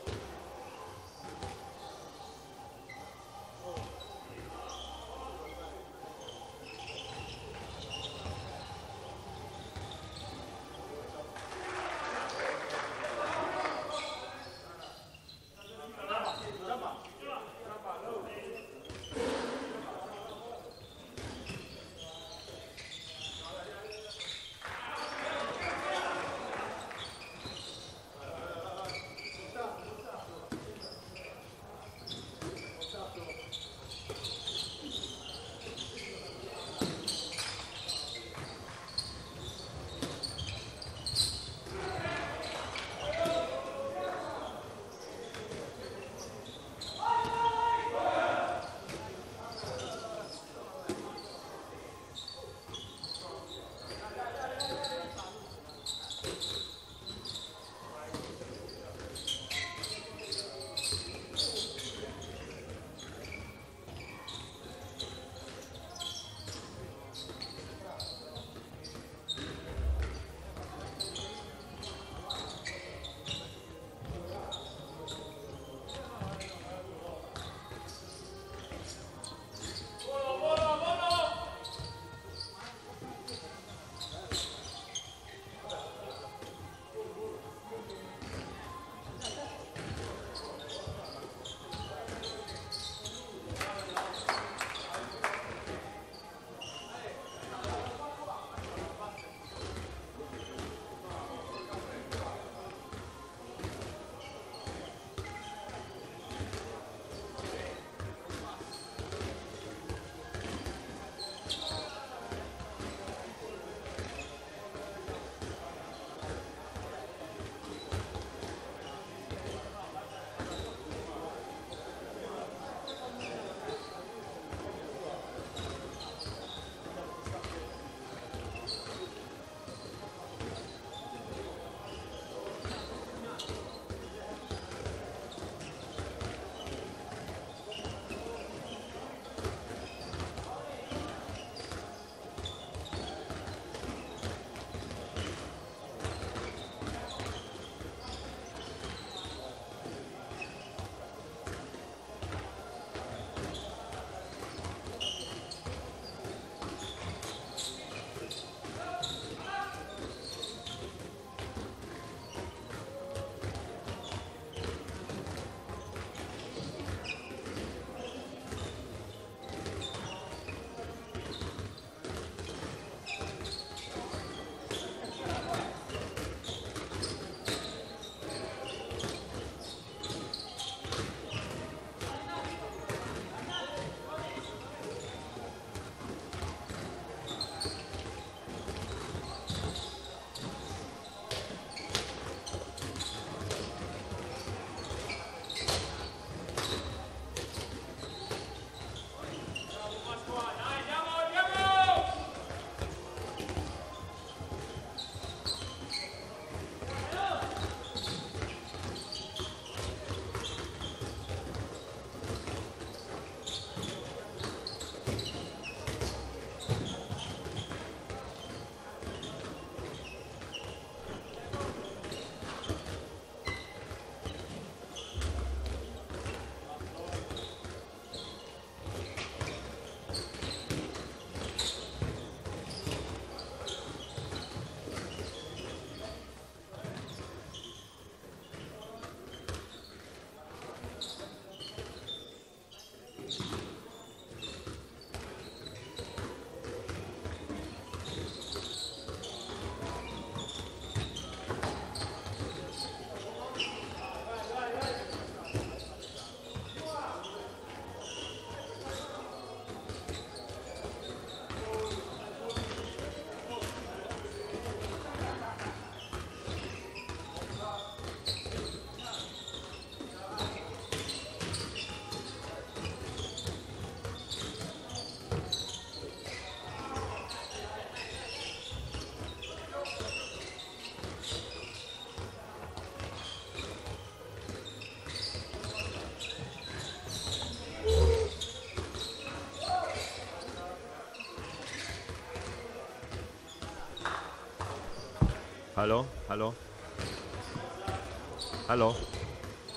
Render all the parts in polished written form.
Aló, aló, aló.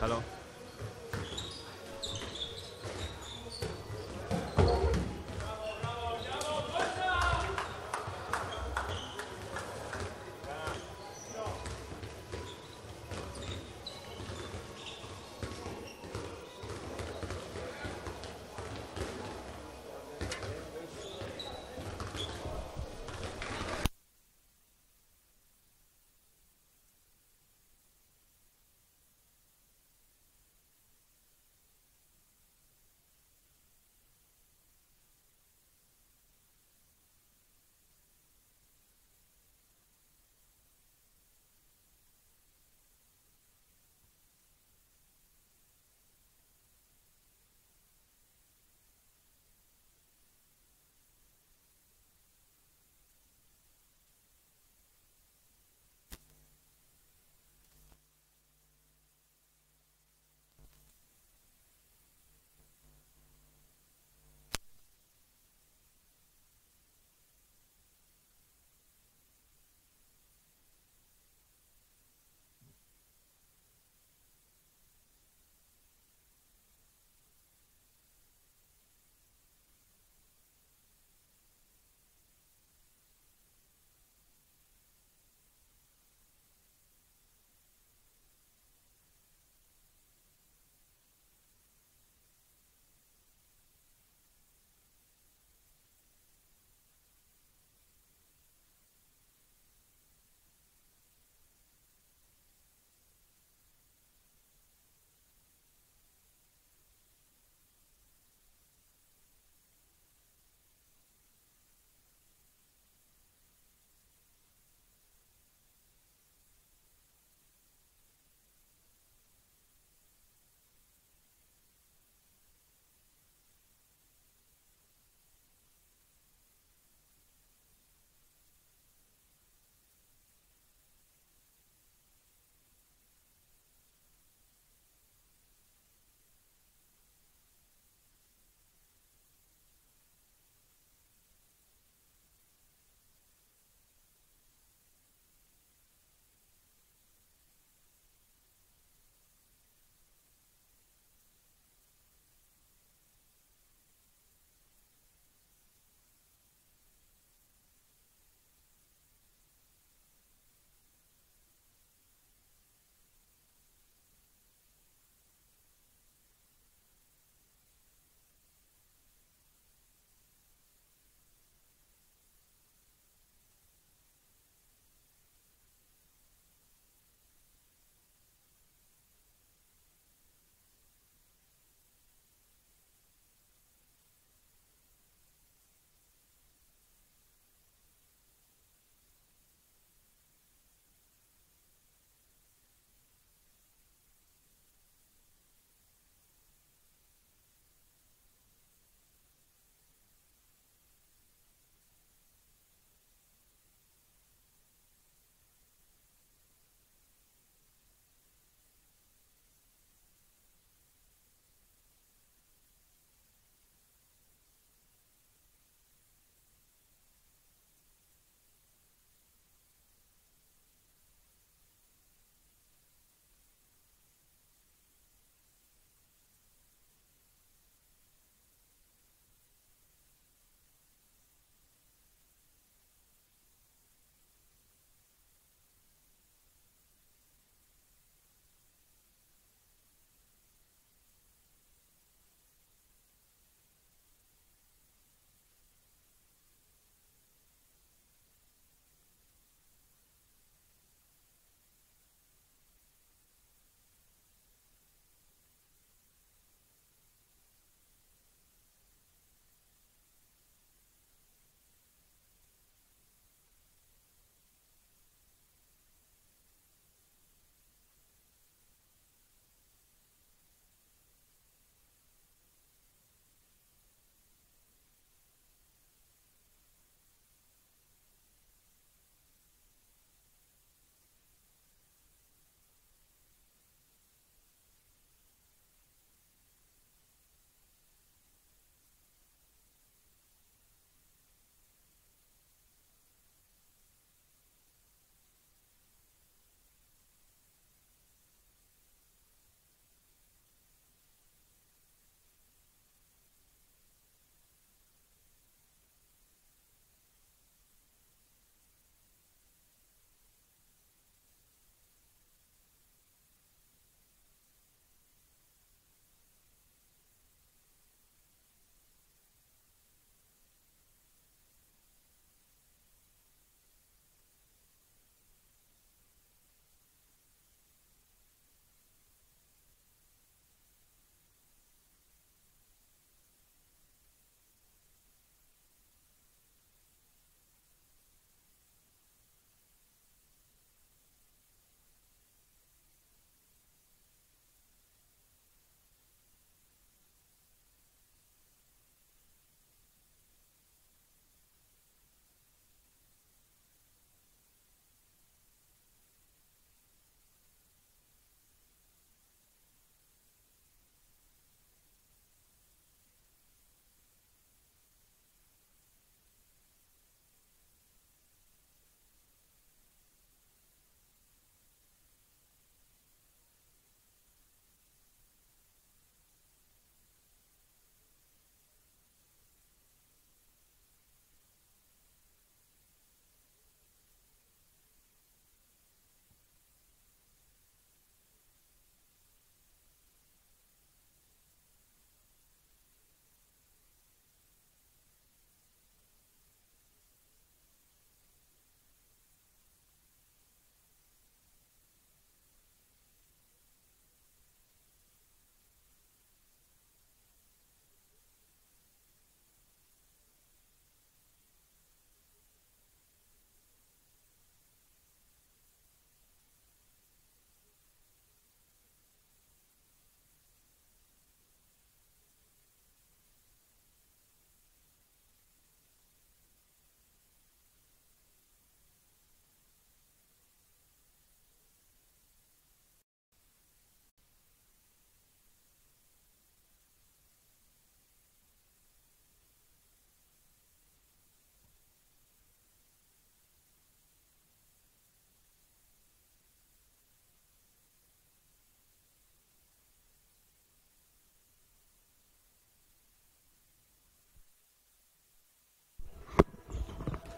Halo?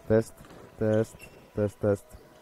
Test, test, test, test.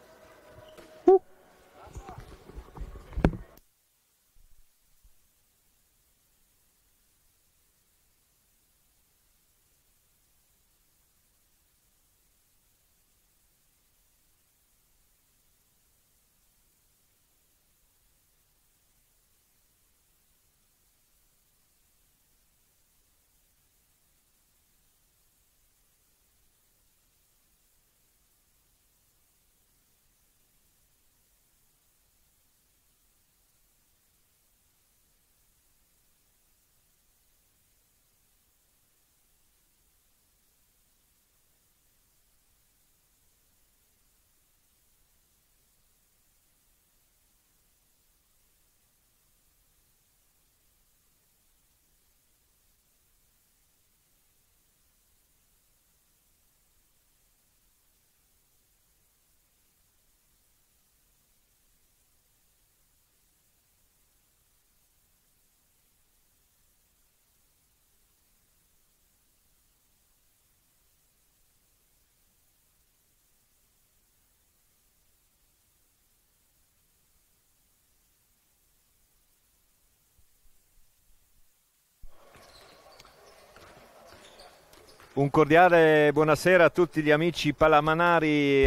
Un cordiale buonasera a tutti gli amici palamanari,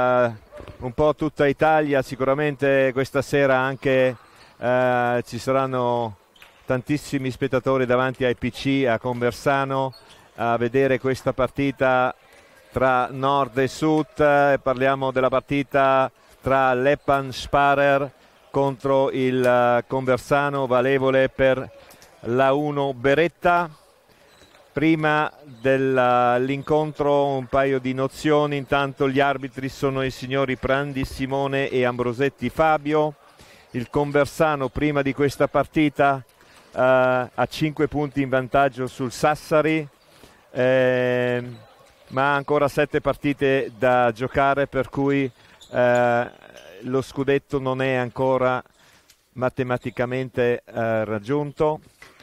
un po' tutta Italia. Sicuramente questa sera anche ci saranno tantissimi spettatori davanti ai PC a Conversano a vedere questa partita tra nord e sud. Parliamo della partita tra l'Eppan Sparer contro il Conversano, valevole per la 1 Beretta. Prima dell'incontro un paio di nozioni. Intanto gli arbitri sono i signori Prandi Simone e Ambrosetti Fabio. Il Conversano prima di questa partita ha 5 punti in vantaggio sul Sassari, ma ha ancora 7 partite da giocare, per cui lo scudetto non è ancora matematicamente raggiunto.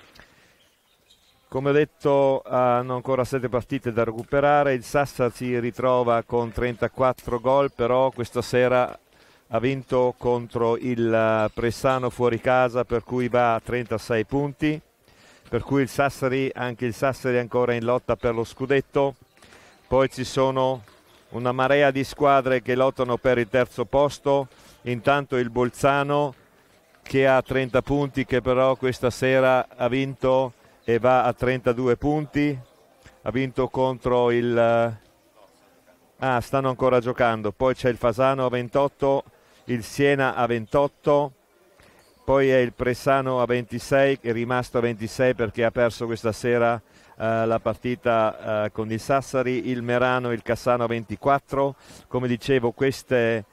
Come ho detto, hanno ancora 7 partite da recuperare. Il Sassari si ritrova con 34 gol, però questa sera ha vinto contro il Pressano fuori casa, per cui va a 36 punti. Per cui il Sassari, anche il Sassari è ancora in lotta per lo scudetto. Poi ci sono una marea di squadre che lottano per il terzo posto. Intanto il Bolzano, che ha 30 punti, che però questa sera ha vinto e va a 32 punti, ha vinto contro il... stanno ancora giocando. Poi c'è il Fasano a 28, il Siena a 28, poi è il Pressano a 26, che è rimasto a 26 perché ha perso questa sera la partita con il Sassari. Il Merano e il Cassano a 24. Come dicevo, queste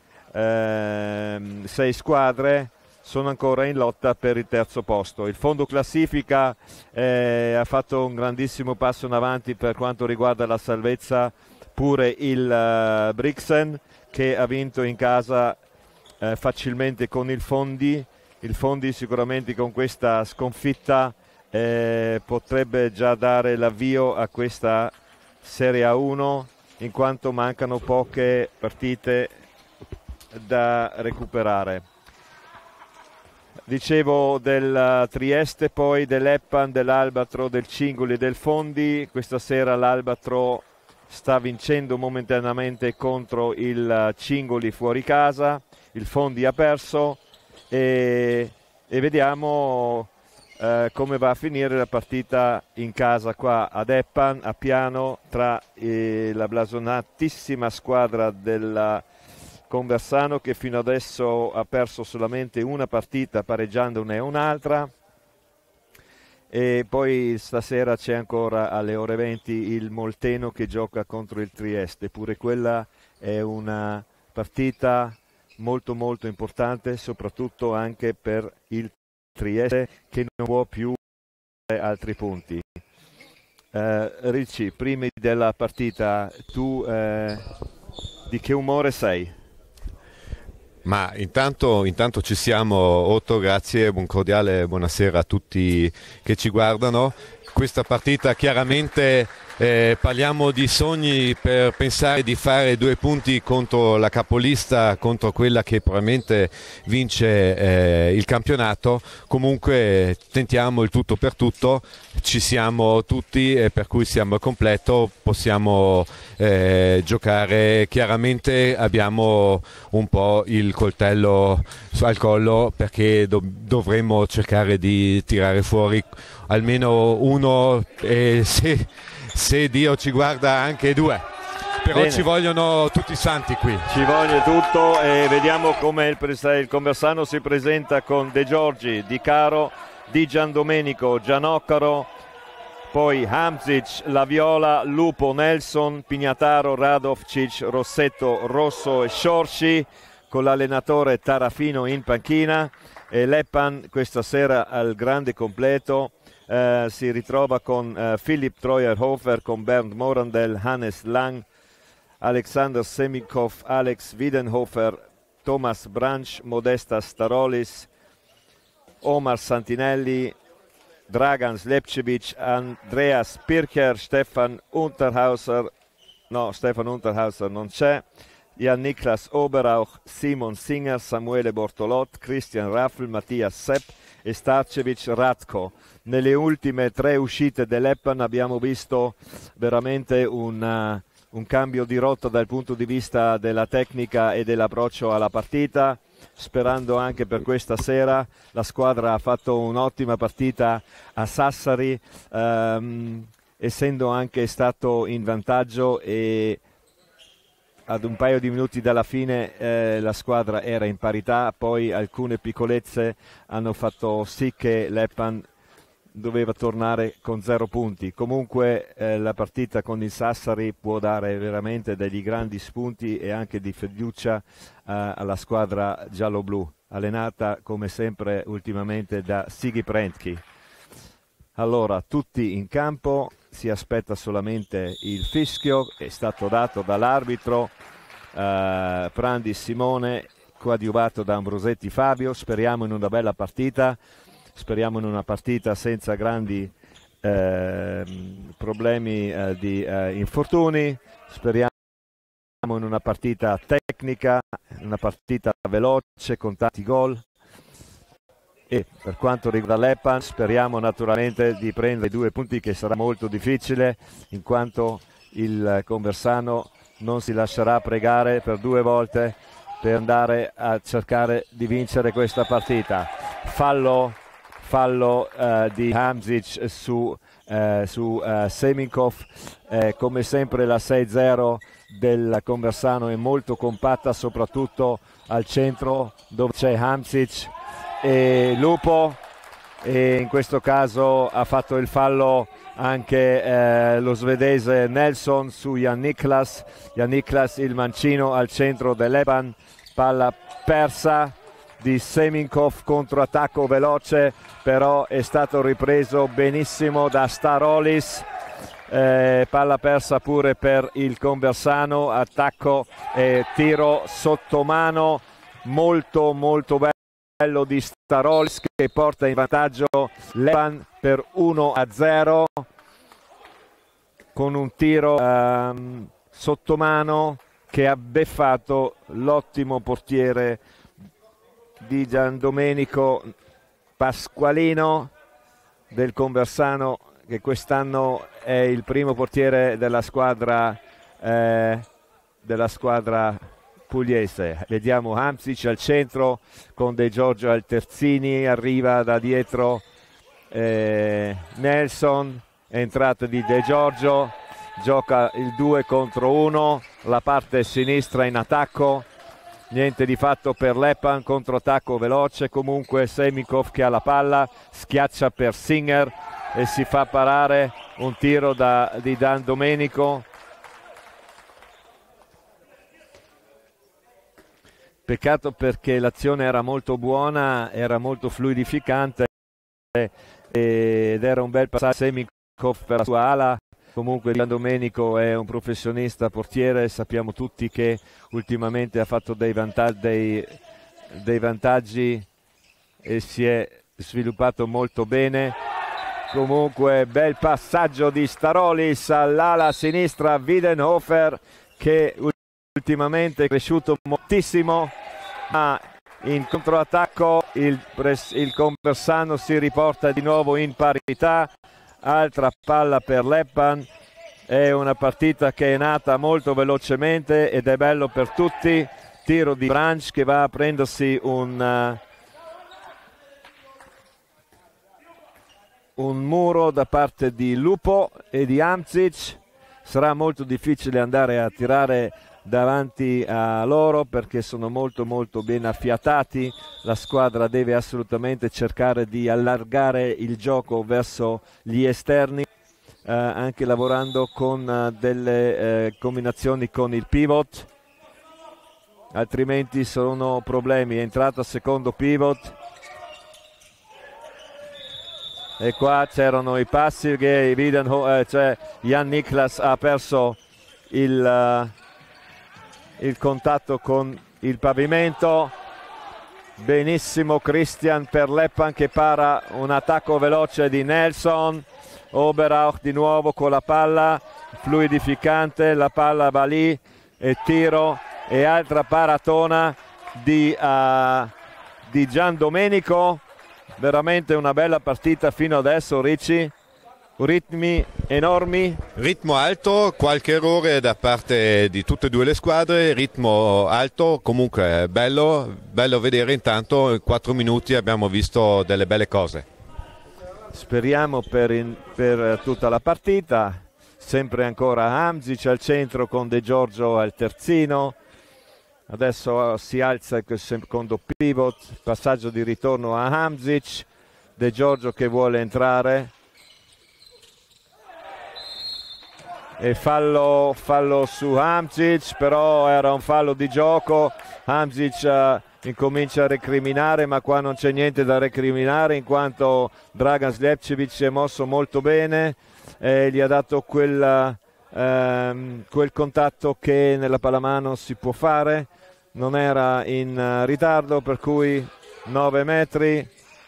6 squadre sono ancora in lotta per il terzo posto. Il fondo classifica ha fatto un grandissimo passo in avanti per quanto riguarda la salvezza, pure il Brixen, che ha vinto in casa facilmente con il Fondi. Il Fondi sicuramente con questa sconfitta potrebbe già dare l'avvio a questa Serie A1, in quanto mancano poche partite da recuperare. Dicevo del Trieste, poi dell'Eppan, dell'Albatro, del Cingoli e del Fondi. Questa sera l'Albatro sta vincendo momentaneamente contro il Cingoli fuori casa, il Fondi ha perso e vediamo come va a finire la partita in casa qua ad Eppan, a Piano, tra la blasonatissima squadra della Conversano, che fino adesso ha perso solamente una partita pareggiandone un'altra, e poi stasera c'è ancora alle ore 20 il Molteno che gioca contro il Trieste. Pure quella è una partita molto molto importante, soprattutto anche per il Trieste, che non può più fare altri punti. Ricci, prima della partita, tu di che umore sei? Ma intanto ci siamo, Otto, grazie, un cordiale buonasera a tutti che ci guardano. Questa partita chiaramente parliamo di sogni per pensare di fare 2 punti contro la capolista, contro quella che probabilmente vince il campionato. Comunque tentiamo il tutto per tutto, ci siamo tutti e per cui siamo al completo, possiamo giocare. Chiaramente abbiamo un po' il coltello al collo perché dovremmo cercare di tirare fuori almeno uno, e se Dio ci guarda anche 2, però Bene. Ci vogliono tutti i santi qui. Ci voglio tutto e vediamo come il Conversano si presenta con De Giorgi, Di Caro, Di Giandomenico, Gianoccaro, poi Hamzic, Laviola, Lupo, Nelson, Pignataro, Radovcic, Rossetto, Rosso e Sciorci, con l'allenatore Tarafino in panchina, e Leppan questa sera al grande completo. Si ritrova con Philipp Treuerhofer, con Bernd Morandell, Hannes Lang, Alexander Seminkov, Alex Wiedenhofer, Thomas Branch, Modesta Starolis, Omar Santinelli, Dragan Slepcevic, Andreas Pircher, Stefan Unterhauser non c'è, Jan Niklas Oberauch, Simon Singer, Samuele Bortolot, Christian Raffl, Mattias Sepp e Starcevic Ratko. Nelle ultime 3 uscite dell'Eppan abbiamo visto veramente un cambio di rotta dal punto di vista della tecnica e dell'approccio alla partita, sperando anche per questa sera. La squadra ha fatto un'ottima partita a Sassari, essendo anche stato in vantaggio, e ad un paio di minuti dalla fine la squadra era in parità. Poi alcune piccolezze hanno fatto sì che l'Eppan doveva tornare con 0 punti. Comunque la partita con il Sassari può dare veramente degli grandi spunti e anche di fiducia alla squadra giallo-blu, allenata come sempre ultimamente da Sigi Prentki. Allora, tutti in campo, si aspetta solamente il fischio, è stato dato dall'arbitro Prandi Simone, coadiuvato da Ambrosetti Fabio. Speriamo in una bella partita, speriamo in una partita senza grandi problemi di infortuni, speriamo in una partita tecnica, una partita veloce con tanti gol. E per quanto riguarda l'Eppan, speriamo naturalmente di prendere 2 punti, che sarà molto difficile, in quanto il Conversano non si lascerà pregare per 2 volte per andare a cercare di vincere questa partita. Fallo di Hamzic su Seminkov. Come sempre la 6-0 del Conversano è molto compatta, soprattutto al centro dove c'è Hamzic e Lupo, e in questo caso ha fatto il fallo anche lo svedese Nelson su Jan Niklas, il mancino al centro dell'Eppan. Palla persa di Seminkov, controattacco veloce, però è stato ripreso benissimo da Starolis. Palla persa pure per il Conversano, attacco e tiro sotto mano molto bello di Starolis, che porta in vantaggio l'Eppan per 1-0 con un tiro sotto mano che ha beffato l'ottimo portiere di Giandomenico Pasqualino del Conversano, che quest'anno è il primo portiere della squadra pugliese. Vediamo Hamzic al centro con De Giorgio al terzini, arriva da dietro Nelson, entrata di De Giorgio, gioca il 2 contro 1, la parte sinistra in attacco, niente di fatto per l'Eppan, controattacco veloce. Comunque Seminkov che ha la palla, schiaccia per Singer e si fa parare un tiro di Dan Domenico. Peccato, perché l'azione era molto buona, era molto fluidificante ed era un bel passaggio Seminkov per la sua ala. Comunque Dan Domenico è un professionista portiere, sappiamo tutti che ultimamente ha fatto dei vantaggi e si è sviluppato molto bene. Comunque bel passaggio di Starolis all'ala sinistra, Wiedenhofer, che ultimamente è cresciuto moltissimo, ma in controattacco il Conversano si riporta di nuovo in parità. Altra palla per Leppan. È una partita che è nata molto velocemente ed è bello per tutti. Tiro di Branch che va a prendersi un muro da parte di Lupo e di Hamzic. Sarà molto difficile andare a tirare davanti a loro perché sono molto ben affiatati. La squadra deve assolutamente cercare di allargare il gioco verso gli esterni, anche lavorando con delle combinazioni con il pivot, altrimenti sono problemi. È entrato secondo pivot e qua c'erano i passi che cioè Jan Niklas ha perso il contatto con il pavimento. Benissimo Christian per Leppan che para un attacco veloce di Nelson. Oberauch di nuovo con la palla, fluidificante, la palla va lì e tiro, e altra paratona di Gian Domenico. Veramente una bella partita fino adesso, Ricci. Ritmi enormi. Ritmo alto, qualche errore da parte di tutte e due le squadre, ritmo alto, comunque bello vedere. Intanto in 4 minuti abbiamo visto delle belle cose. Speriamo per tutta la partita. Sempre ancora Hamzic al centro con De Giorgio al terzino. Adesso si alza il secondo pivot, passaggio di ritorno a Hamzic, De Giorgio che vuole entrare e fallo su Hamzic, però era un fallo di gioco. Hamzic incomincia a recriminare, ma qua non c'è niente da recriminare in quanto Dragan Slepčević si è mosso molto bene e gli ha dato quel contatto che nella pallamano si può fare. Non era in ritardo, per cui 9 metri,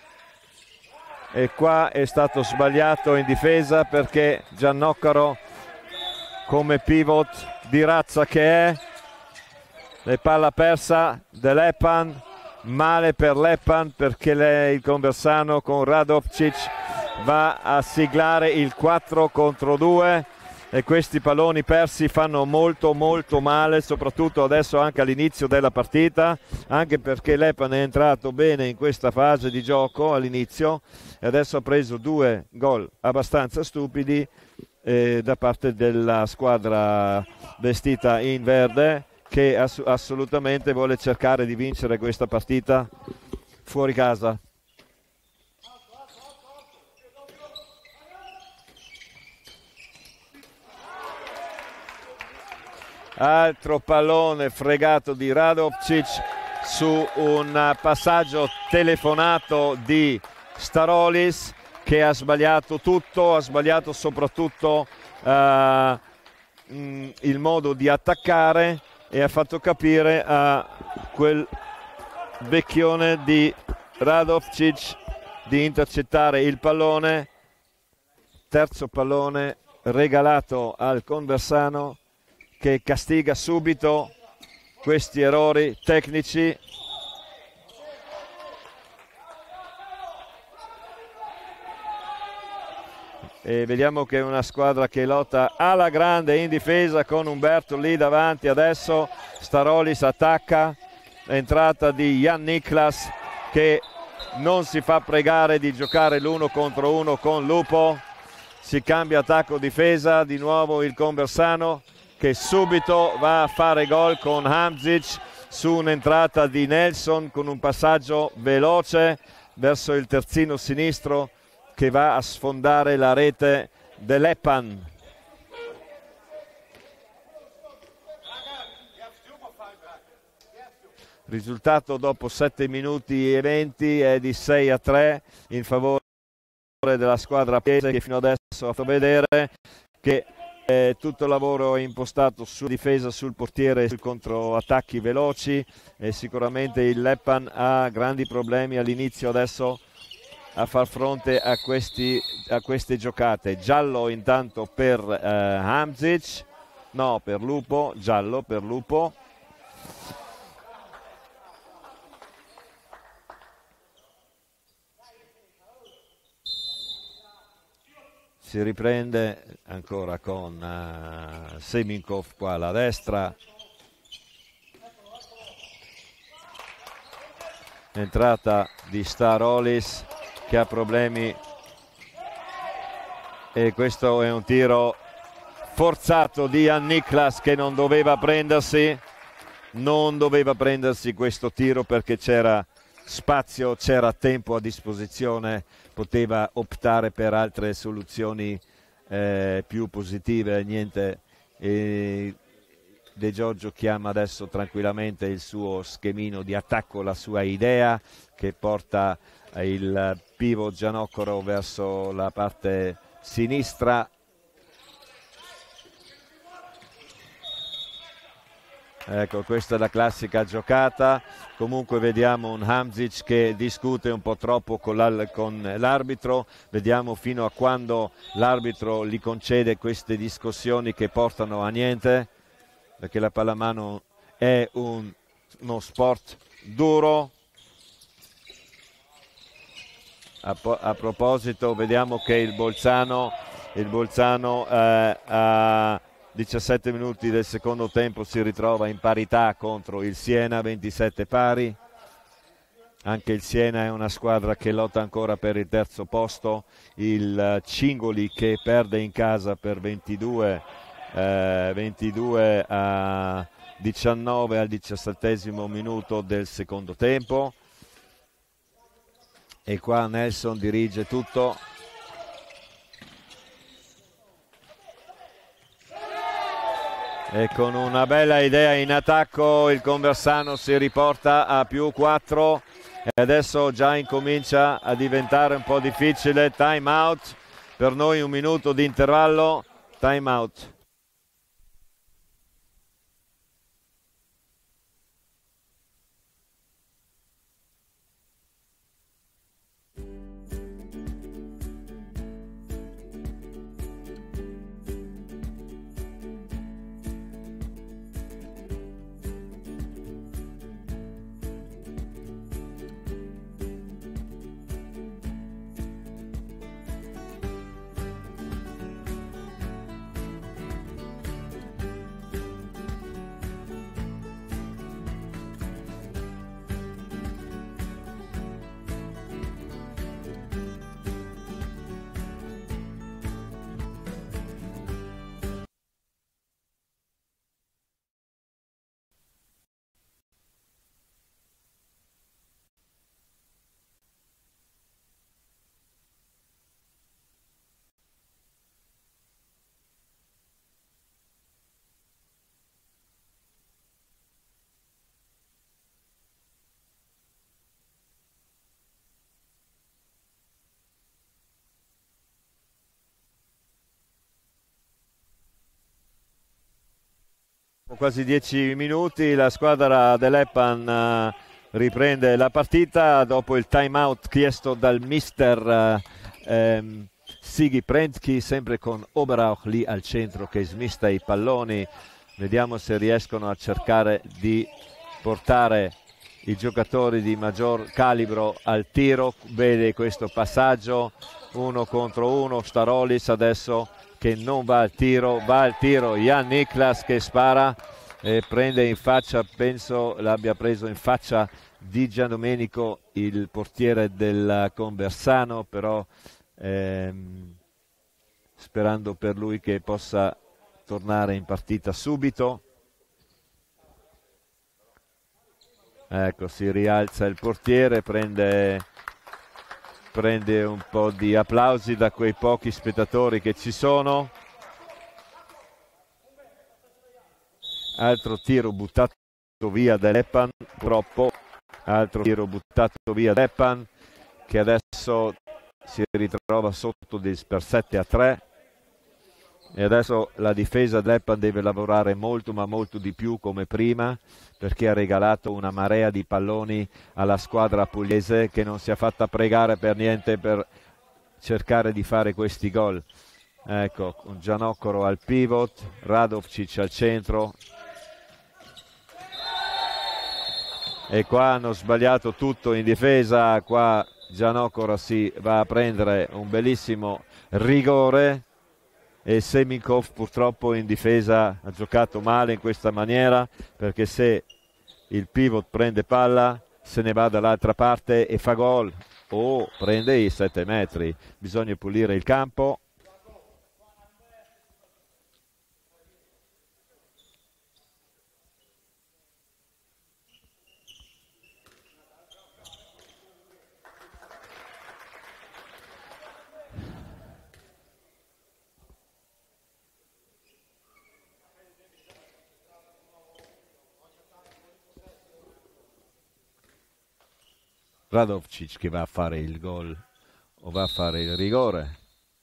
e qua è stato sbagliato in difesa perché Giannoccaro, come pivot di razza che è, le palla persa de Leppan. Male per Leppan perché il Conversano con Radovčić va a siglare il 4 contro 2 e questi palloni persi fanno molto male, soprattutto adesso anche all'inizio della partita, anche perché Leppan è entrato bene in questa fase di gioco all'inizio e adesso ha preso 2 gol abbastanza stupidi da parte della squadra vestita in verde, che assolutamente vuole cercare di vincere questa partita fuori casa. Altro pallone fregato di Radovčić su un passaggio telefonato di Starolis, che ha sbagliato tutto, ha sbagliato soprattutto il modo di attaccare e ha fatto capire a quel vecchione di Radovčić di intercettare il pallone. Terzo pallone regalato al Conversano, che castiga subito questi errori tecnici. E vediamo che è una squadra che lotta alla grande in difesa con Umberto lì davanti. Adesso Starolis attacca, entrata di Jan Niklas che non si fa pregare di giocare l'1 contro 1 con Lupo. Si cambia attacco-difesa, di nuovo il Conversano che subito va a fare gol con Hamzic su un'entrata di Nelson con un passaggio veloce verso il terzino sinistro che va a sfondare la rete dell'Eppan. Risultato dopo 7 minuti e 20 è di 6-3 in favore della squadra piese, che fino adesso ha fatto vedere che tutto il lavoro è impostato sulla difesa, sul portiere, sul controattacchi veloci, e sicuramente il Leppan ha grandi problemi all'inizio. Adesso a far fronte a queste giocate. Giallo intanto per Hamzic, no, per Lupo, giallo per Lupo. Si riprende ancora con Seminkov qua alla destra. Entrata di Starolis che ha problemi, e questo è un tiro forzato di Jan Niklas che non doveva prendersi questo tiro, perché c'era spazio, c'era tempo a disposizione, poteva optare per altre soluzioni più positive. Niente, De Giorgio chiama adesso tranquillamente il suo schemino di attacco, la sua idea che porta il pivot Giannoccoro verso la parte sinistra. Ecco, questa è la classica giocata. Comunque vediamo un Hamzic che discute un po' troppo con l'arbitro. Vediamo fino a quando l'arbitro gli concede queste discussioni che portano a niente, perché la pallamano è uno sport duro. A proposito, vediamo che il Bolzano a 17 minuti del secondo tempo si ritrova in parità contro il Siena, 27 pari. Anche il Siena è una squadra che lotta ancora per il terzo posto. Il Cingoli che perde in casa per 22 a 19 al 17° minuto del secondo tempo. E qua Nelson dirige tutto. E con una bella idea in attacco il Conversano si riporta a +4 e adesso già incomincia a diventare un po' difficile. Time out per noi, 1 minuto di intervallo. Time out. Quasi 10 minuti, la squadra dell'Eppan riprende la partita dopo il time out chiesto dal mister Sigi Prentki, sempre con Oberauch lì al centro che smista i palloni. Vediamo se riescono a cercare di portare i giocatori di maggior calibro al tiro. Vede questo passaggio 1 contro 1, Starolis adesso che non va al tiro, Jan Niklas che spara e prende in faccia, penso l'abbia preso in faccia Di Giandomenico, il portiere del Conversano, però sperando per lui che possa tornare in partita subito. Ecco, si rialza il portiere, prende un po' di applausi da quei pochi spettatori che ci sono. Altro tiro buttato via dall'Eppan, purtroppo. Altro tiro buttato via dall'Eppan che adesso si ritrova sotto per 7-3. E adesso la difesa dell'Eppan deve lavorare molto ma molto di più come prima, perché ha regalato una marea di palloni alla squadra pugliese che non si è fatta pregare per niente per cercare di fare questi gol. Ecco, Gianoccoro al pivot, Radovčić al centro. E qua hanno sbagliato tutto in difesa. Qua Gianoccoro si va a prendere un bellissimo rigore e Semikov purtroppo in difesa ha giocato male in questa maniera, perché se il pivot prende palla se ne va dall'altra parte e fa gol o prende i 7 metri. Bisogna pulire il campo. Radovčić che va a fare il gol o va a fare il rigore,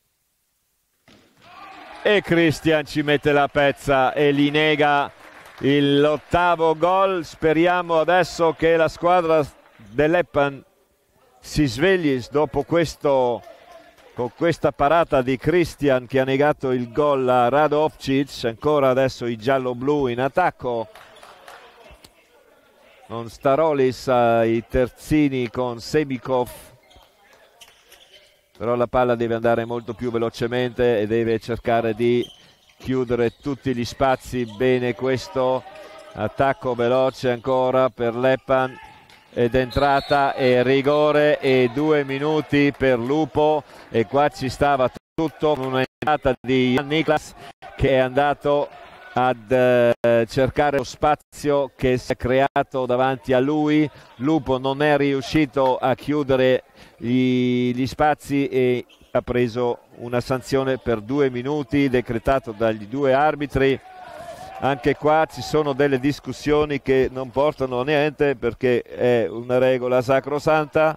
e Christian ci mette la pezza e gli nega l'8º gol. Speriamo adesso che la squadra dell'Eppan si svegli dopo questo, con questa parata di Christian che ha negato il gol a Radovčić. Ancora adesso i giallo-blu in attacco con Starolis ai terzini con Semikov, però la palla deve andare molto più velocemente e deve cercare di chiudere tutti gli spazi bene. Questo attacco veloce ancora per l'Eppan ed entrata e rigore e 2 minuti per Lupo, e qua ci stava tutto con un'entrata di Jan Niklas che è andato ad cercare lo spazio che si è creato davanti a lui. Lupo non è riuscito a chiudere gli spazi e ha preso una sanzione per 2 minuti decretato dagli 2 arbitri. Anche qua ci sono delle discussioni che non portano a niente, perché è una regola sacrosanta.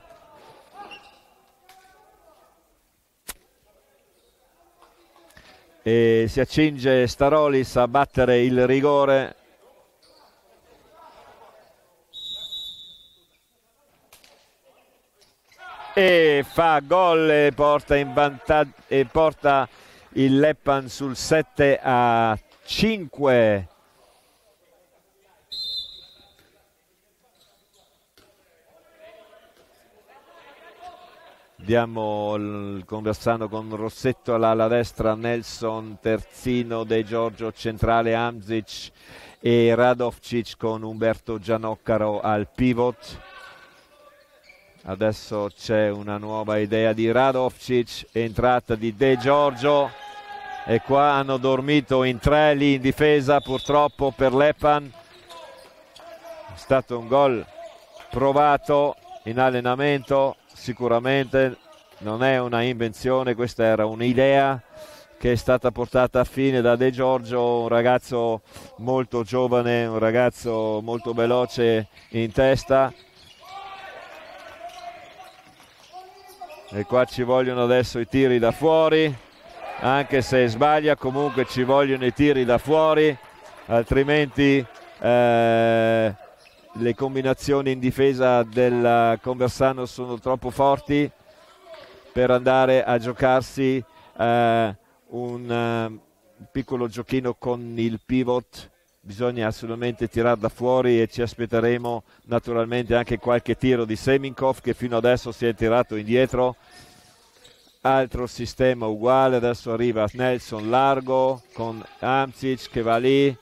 E si accinge Starolis a battere il rigore. E fa gol e porta in vantaggio e porta il Leppan sul 7-5. Diamo conversando con Rossetto all'ala destra, Nelson terzino, De Giorgio centrale, Hamzic e Radovčić con Umberto Gianoccaro al pivot. Adesso c'è una nuova idea di Radovčić, entrata di De Giorgio, e qua hanno dormito in 3 lì in difesa purtroppo per l'Eppan. È stato un gol provato in allenamento, sicuramente non è una invenzione, questa era un'idea che è stata portata a fine da De Giorgio, un ragazzo molto giovane, un ragazzo molto veloce in testa. E qua ci vogliono adesso i tiri da fuori, anche se sbaglia comunque ci vogliono i tiri da fuori, altrimenti le combinazioni in difesa del Conversano sono troppo forti per andare a giocarsi un piccolo giochino con il pivot. Bisogna assolutamente tirare da fuori e ci aspetteremo naturalmente anche qualche tiro di Semikov che fino adesso si è tirato indietro. Altro sistema uguale, adesso arriva Nelson largo con Hamzic che va lì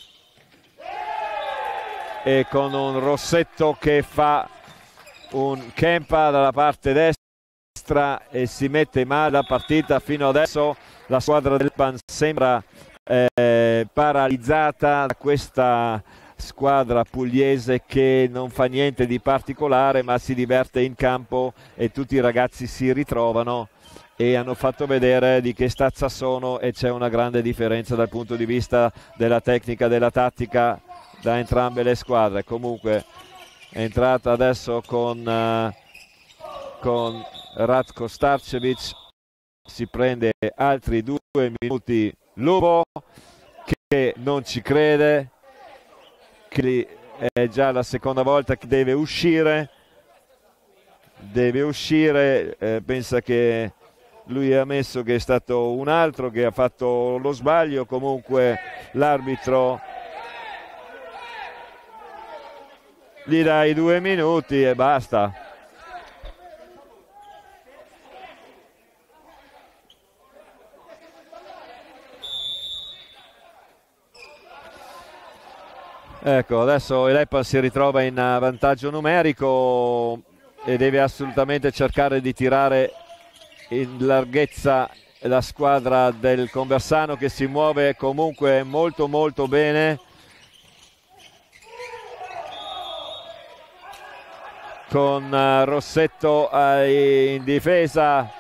e con un Rossetto che fa un Kempa dalla parte destra e si mette male la partita. Fino adesso la squadra del Leppan sembra paralizzata da questa squadra pugliese che non fa niente di particolare ma si diverte in campo e tutti i ragazzi si ritrovano e hanno fatto vedere di che stazza sono, e c'è una grande differenza dal punto di vista della tecnica, della tattica da entrambe le squadre. Comunque è entrata adesso con Ratko Starčević, si prende altri 2 minuti Lupo che non ci crede, che è già la seconda volta che deve uscire, pensa che lui ha ammesso che è stato un altro che ha fatto lo sbaglio. Comunque l'arbitro gli dà i 2 minuti e basta. Ecco, adesso l'Eppan si ritrova in vantaggio numerico e deve assolutamente cercare di tirare in larghezza la squadra del Conversano, che si muove comunque molto molto bene, con Rossetto in difesa.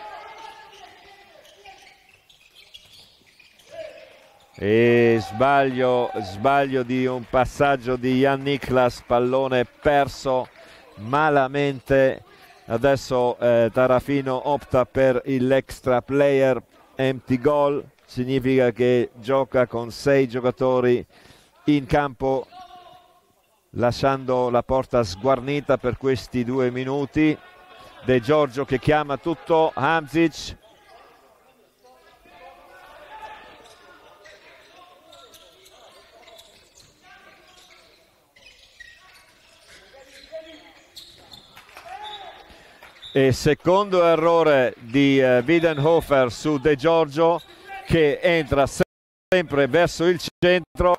E sbaglio di un passaggio di Jan Niklas, pallone perso malamente. Adesso Tarafino opta per l'extra player, empty goal, significa che gioca con 6 giocatori in campo, lasciando la porta sguarnita per questi 2 minuti. De Giorgio che chiama tutto, Hamzic. E secondo errore di Widenhofer su De Giorgio, che entra sempre verso il centro.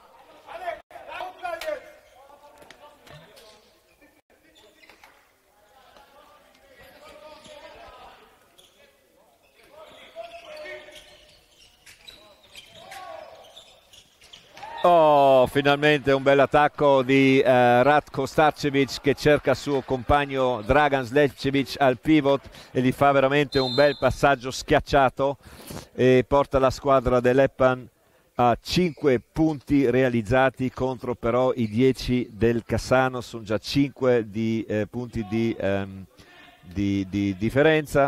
Oh, finalmente un bel attacco di Ratko Starcevic, che cerca il suo compagno Dragan Slepcevic al pivot e gli fa veramente un bel passaggio schiacciato e porta la squadra dell'Eppan a 5 punti realizzati contro però i 10 del Cassano. Sono già 5 punti di differenza.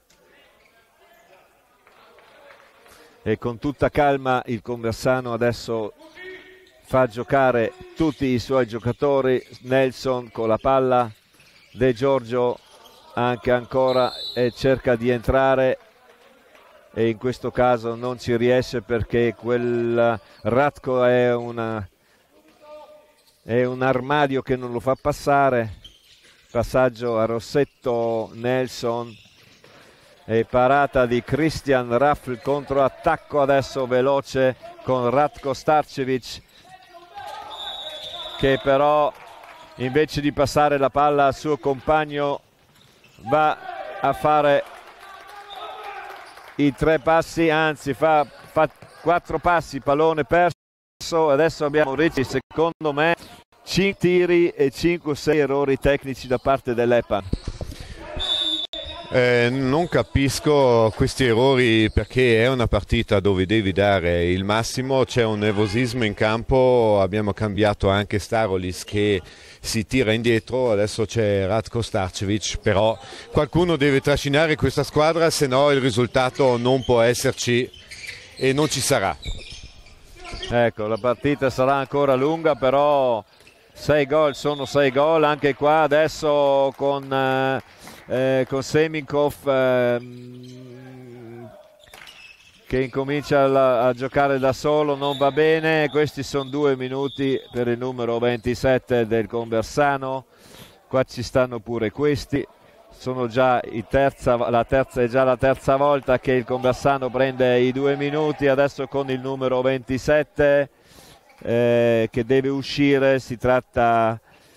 E con tutta calma il Conversano adesso fa giocare tutti i suoi giocatori. Nelson con la palla, De Giorgio anche ancora, e cerca di entrare, e in questo caso non ci riesce perché quel Ratko è un armadio che non lo fa passare. Passaggio a Rossetto, Nelson e parata di Christian Raffl, controattacco adesso veloce con Ratko Starcevic, che però invece di passare la palla al suo compagno va a fare i 3 passi, anzi fa 4 passi, pallone perso. Adesso abbiamo Ricci, secondo me 5 tiri e 5-6 errori tecnici da parte dell'Eppan. Non capisco questi errori, perché è una partita dove devi dare il massimo, c'è un nervosismo in campo. Abbiamo cambiato anche Starolis che si tira indietro, adesso c'è Ratko Starcevic, però qualcuno deve trascinare questa squadra, se no il risultato non può esserci e non ci sarà. Ecco, la partita sarà ancora lunga, però 6 gol sono 6 gol anche qua adesso con Seminkov che incomincia a giocare da solo, non va bene. Questi sono 2 minuti per il numero 27 del Conversano. Qua ci stanno pure questi, sono già la terza volta che il Conversano prende i 2 minuti. Adesso con il numero 27 che deve uscire, si tratta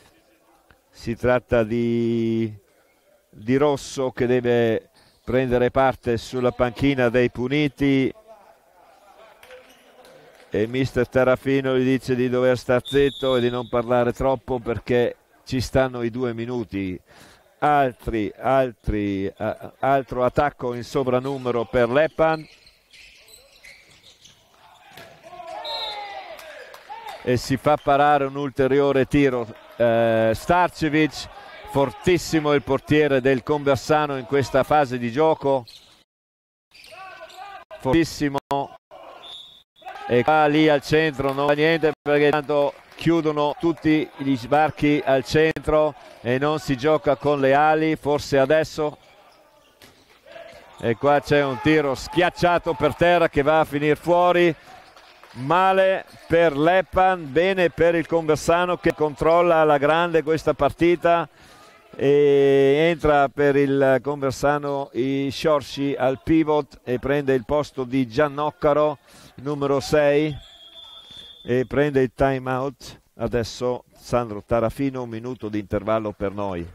di Rosso, che deve prendere parte sulla panchina dei puniti, e mister Tarafino gli dice di dover star zitto e di non parlare troppo perché ci stanno i 2 minuti. Altro attacco in sovranumero per l'Eppan e si fa parare un ulteriore tiro. Starcevic, fortissimo il portiere del Conversano in questa fase di gioco, fortissimo, e qua lì al centro non va niente perché tanto chiudono tutti gli sbarchi al centro e non si gioca con le ali, forse adesso. E qua c'è un tiro schiacciato per terra che va a finire fuori. Male per Leppan, bene per il Conversano che controlla alla grande questa partita, e entra per il Conversano i Sciorci al pivot e prende il posto di Giannoccaro, numero 6, e prende il time out adesso Sandro Tarafino. Un minuto di intervallo per noi.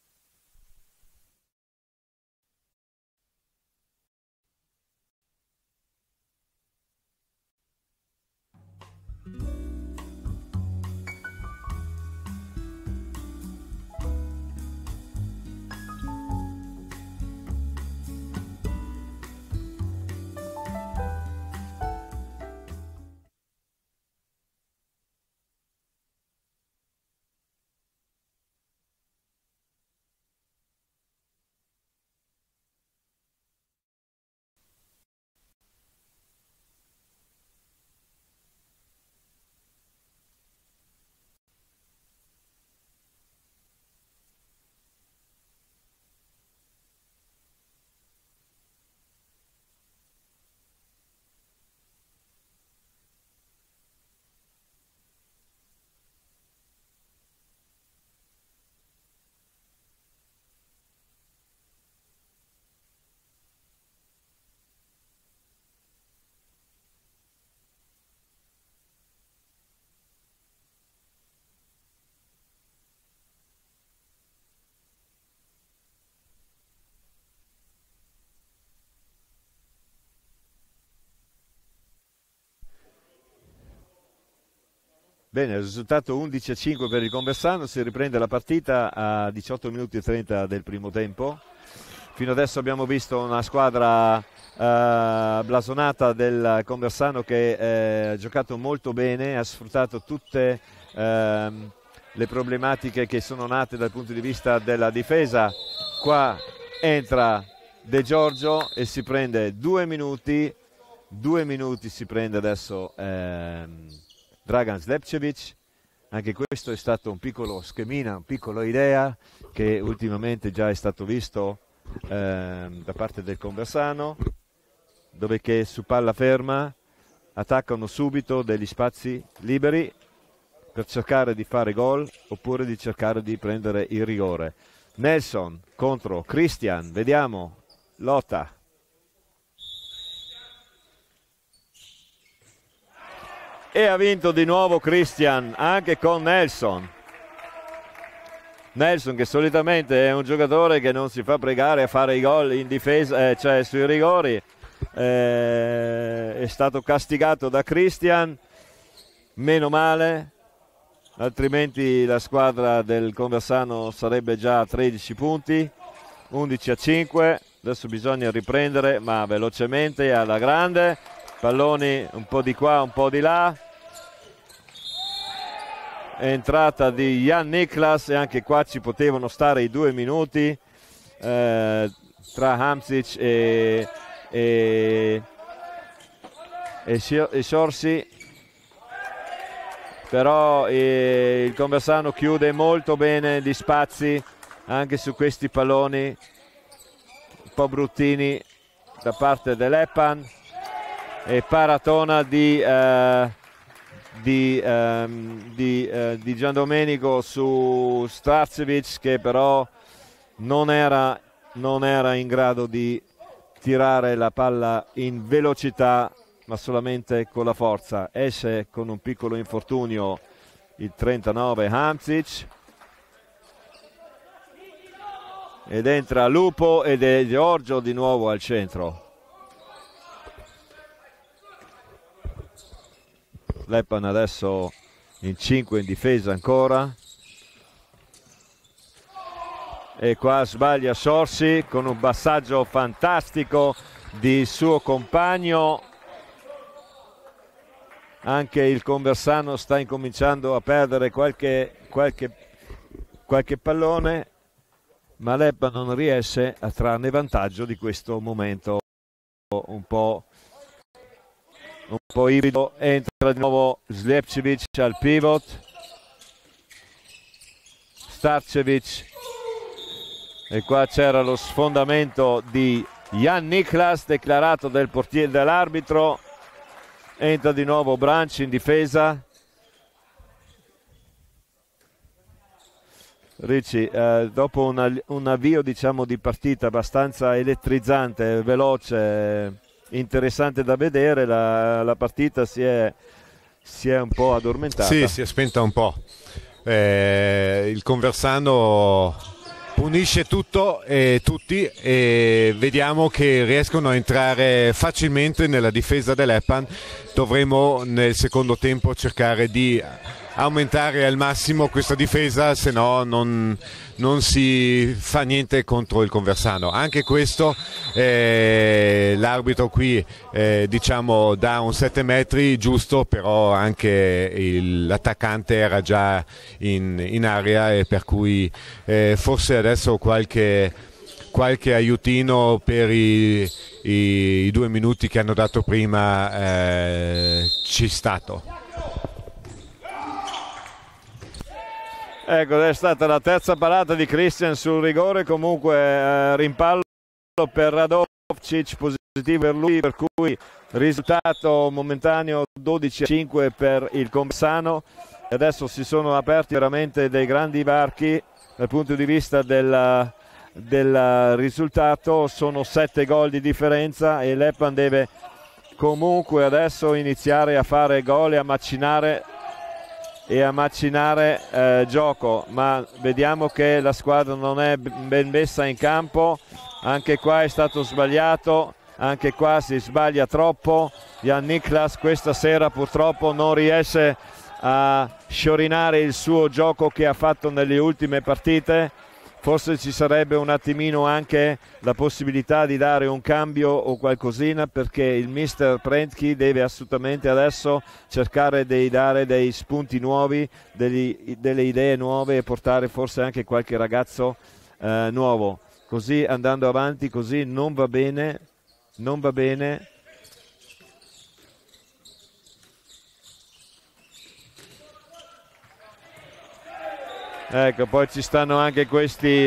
Bene, il risultato 11-5 per il Conversano, si riprende la partita a 18 minuti e 30 del primo tempo. Fino adesso abbiamo visto una squadra blasonata del Conversano che ha giocato molto bene, ha sfruttato tutte le problematiche che sono nate dal punto di vista della difesa. Qua entra De Giorgio e si prende 2 minuti si prende adesso Dragan Slepčević. Anche questo è stato un piccolo schemina, una piccola idea che ultimamente già è stato visto da parte del Conversano, dove che su palla ferma attaccano subito degli spazi liberi per cercare di fare gol oppure di cercare di prendere il rigore. Nelson contro Christian, vediamo, lotta. E ha vinto di nuovo Christian anche con Nelson. Nelson, che solitamente è un giocatore che non si fa pregare a fare i gol in difesa, cioè sui rigori, è stato castigato da Christian, meno male, altrimenti la squadra del Conversano sarebbe già a 13 punti, 11-5. Adesso bisogna riprendere, ma velocemente alla grande, palloni un po' di qua, un po' di là. Entrata di Jan Niklas e anche qua ci potevano stare i 2 minuti tra Hamzic e Sciorci, però il Conversano chiude molto bene gli spazi anche su questi palloni un po' bruttini da parte dell'Eppan, e paratona di Giandomenico su Starcevic, che però non era in grado di tirare la palla in velocità ma solamente con la forza. Esce con un piccolo infortunio il 39 Hamzic ed entra Lupo ed è Giorgio di nuovo al centro. Leppan adesso in 5 in difesa ancora, e qua sbaglia Sorsi con un passaggio fantastico di suo compagno. Anche il Conversano sta incominciando a perdere qualche pallone, ma Leppan non riesce a trarne vantaggio di questo momento un po' un po' ibrido, entra di nuovo Slijepcevic al pivot, Starcevic, e qua c'era lo sfondamento di Jan Niklas declarato del portiere dell'arbitro. Entra di nuovo Branch in difesa. Ricci, dopo un avvio diciamo di partita abbastanza elettrizzante, veloce, interessante da vedere, la partita si è un po' addormentata. Sì, si è spenta un po'. Il Conversano punisce tutto e tutti, e vediamo che riescono a entrare facilmente nella difesa dell'Eppan. Dovremo nel secondo tempo cercare di aumentare al massimo questa difesa, se no non si fa niente contro il Conversano. Anche questo l'arbitro qui diciamo dà un 7 metri giusto, però anche l'attaccante era già in area, e per cui forse adesso qualche aiutino per i 2 minuti che hanno dato prima ci è stato. Ecco, è stata la terza parata di Christian sul rigore, comunque rimpallo per Radovcic, positivo per lui, per cui risultato momentaneo 12-5 per il Conversano. E adesso si sono aperti veramente dei grandi varchi dal punto di vista del risultato. Sono 7 gol di differenza e l'Eppan deve comunque adesso iniziare a fare gol e a macinare gioco, ma vediamo che la squadra non è ben messa in campo. Anche qua è stato sbagliato, anche qua si sbaglia troppo. Jan Niklas questa sera purtroppo non riesce a sciorinare il suo gioco che ha fatto nelle ultime partite. Forse ci sarebbe un attimino anche la possibilità di dare un cambio o qualcosina, perché il mister Prentke deve assolutamente adesso cercare di dare dei spunti nuovi, delle idee nuove, e portare forse anche qualche ragazzo nuovo. Così andando avanti così non va bene, non va bene. Ecco, poi ci stanno anche questi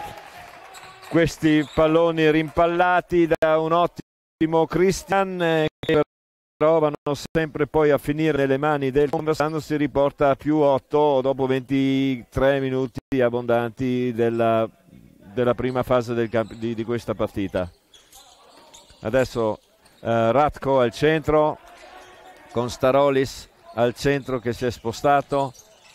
palloni rimpallati da un ottimo Christian, che però vanno sempre poi a finire nelle mani del Conversano. Si riporta a più 8 dopo 23 minuti abbondanti della prima fase di questa partita. Adesso Ratko al centro, con Starolis al centro che si è spostato.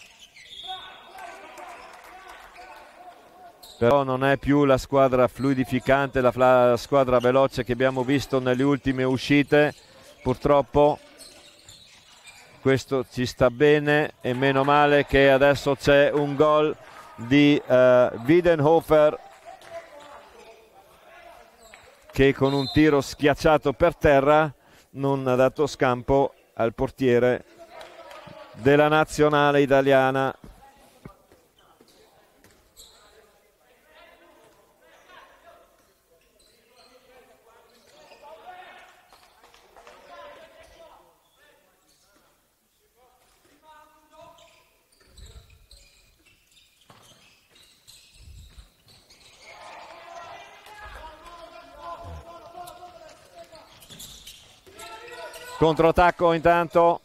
Però non è più la squadra fluidificante, la squadra veloce che abbiamo visto nelle ultime uscite. Purtroppo questo ci sta bene, e meno male che adesso c'è un gol di Wiedenhofer, che con un tiro schiacciato per terra non ha dato scampo al portiere della nazionale italiana. Controattacco intanto,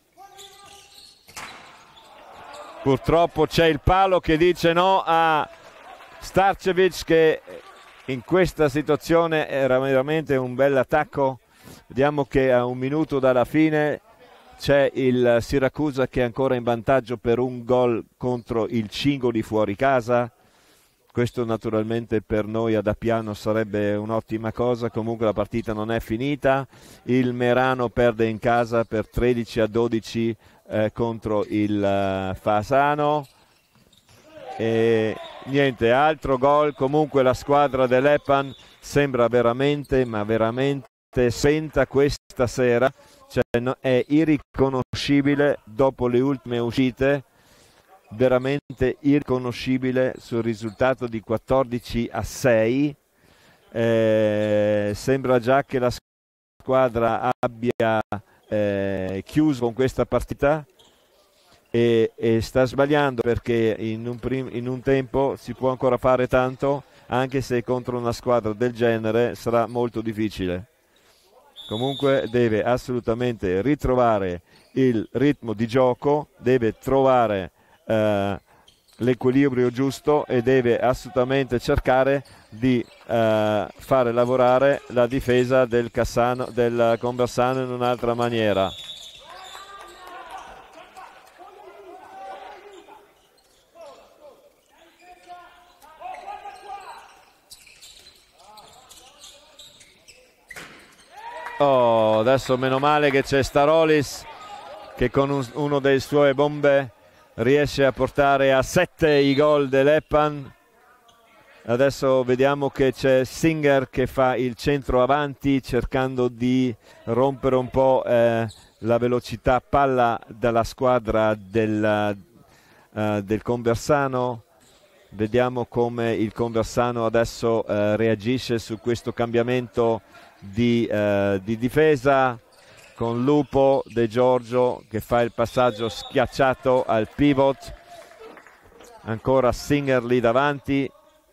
purtroppo c'è il palo che dice no a Starcevic, che in questa situazione era veramente un bel attacco. Vediamo che a un minuto dalla fine c'è il Siracusa che è ancora in vantaggio per un gol contro il Cingoli fuori casa. Questo naturalmente per noi ad Appiano sarebbe un'ottima cosa. Comunque la partita non è finita, il Merano perde in casa per 13-12 contro il Fasano, e niente, altro gol. Comunque la squadra dell'Eppan sembra veramente, ma veramente spenta questa sera, cioè è irriconoscibile dopo le ultime uscite, veramente irriconoscibile sul risultato di 14-6. Sembra già che la squadra abbia chiuso con questa partita e sta sbagliando, perché in un tempo si può ancora fare tanto, anche se contro una squadra del genere sarà molto difficile. Comunque deve assolutamente ritrovare il ritmo di gioco, deve trovare l'equilibrio giusto e deve assolutamente cercare di fare lavorare la difesa del Conversano in un'altra maniera. Oh, adesso meno male che c'è Starolis, che con uno dei suoi bombe riesce a portare a 7 i gol dell'Eppan. Adesso vediamo che c'è Singer che fa il centro avanti, cercando di rompere un po' la velocità palla dalla squadra del Conversano. Vediamo come il Conversano adesso reagisce su questo cambiamento di difesa, con Lupo De Giorgio che fa il passaggio schiacciato al pivot. Ancora Singer lì davanti.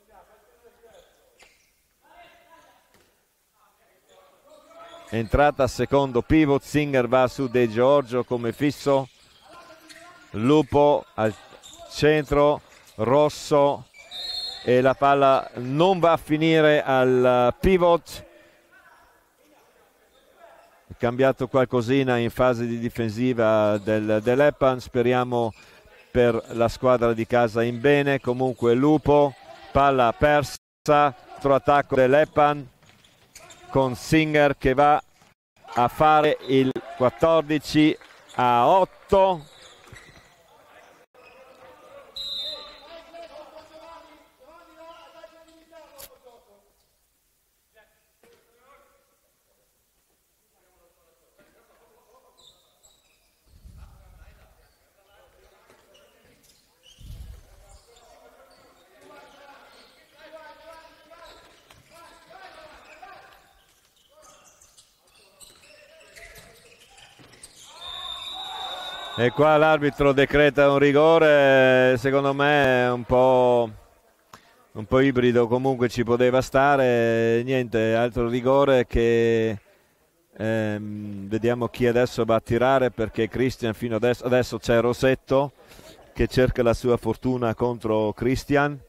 Entrata secondo pivot, Singer va su De Giorgio come fisso. Lupo al centro, Rosso, e la palla non va a finire al pivot. È cambiato qualcosina in fase di difensiva dell'Eppan, speriamo per la squadra di casa in bene. Comunque Lupo, palla persa, altro attacco dell'Eppan con Singer che va a fare il 14-8. E qua l'arbitro decreta un rigore, secondo me è un po' ibrido, comunque ci poteva stare. Niente, altro rigore che vediamo chi adesso va a tirare, perché Christian fino adesso c'è Rosetto che cerca la sua fortuna contro Christian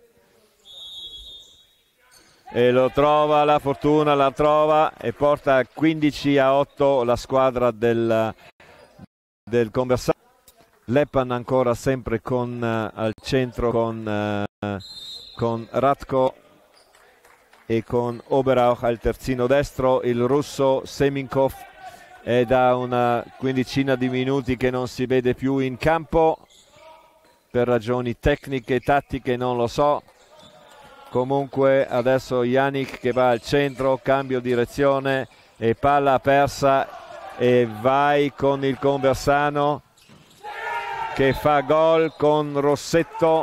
e lo trova, la fortuna la trova e porta a 15-8 la squadra del Conversano. Leppan ancora sempre al centro con Ratko e con Oberauch al terzino destro. Il russo Seminkov è da una quindicina di minuti che non si vede più in campo per ragioni tecniche e tattiche, non lo so. Comunque adesso Yannick che va al centro, cambio direzione e palla persa, e vai con il Conversano che fa gol con Rossetto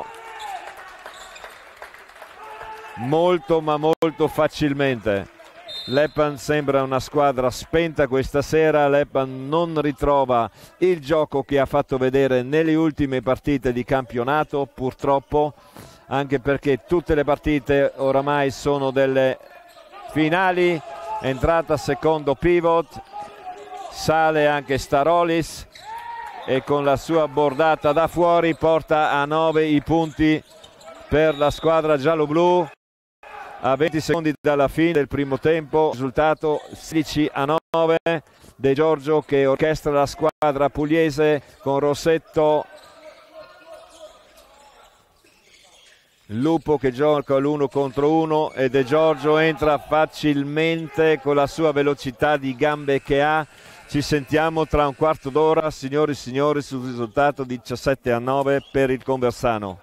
molto ma molto facilmente. L'Eppan sembra una squadra spenta questa sera. L'Eppan non ritrova il gioco che ha fatto vedere nelle ultime partite di campionato, purtroppo, anche perché tutte le partite oramai sono delle finali. Entrata secondo pivot, sale anche Starolis e con la sua bordata da fuori porta a 9 i punti per la squadra giallo-blu. A 20 secondi dalla fine del primo tempo, risultato 16-9. De Giorgio che orchestra la squadra pugliese con Rossetto, Lupo che gioca l'1 contro 1 e De Giorgio entra facilmente con la sua velocità di gambe che ha. Ci sentiamo tra un quarto d'ora, signori e signori, sul risultato 17-9 per il Conversano.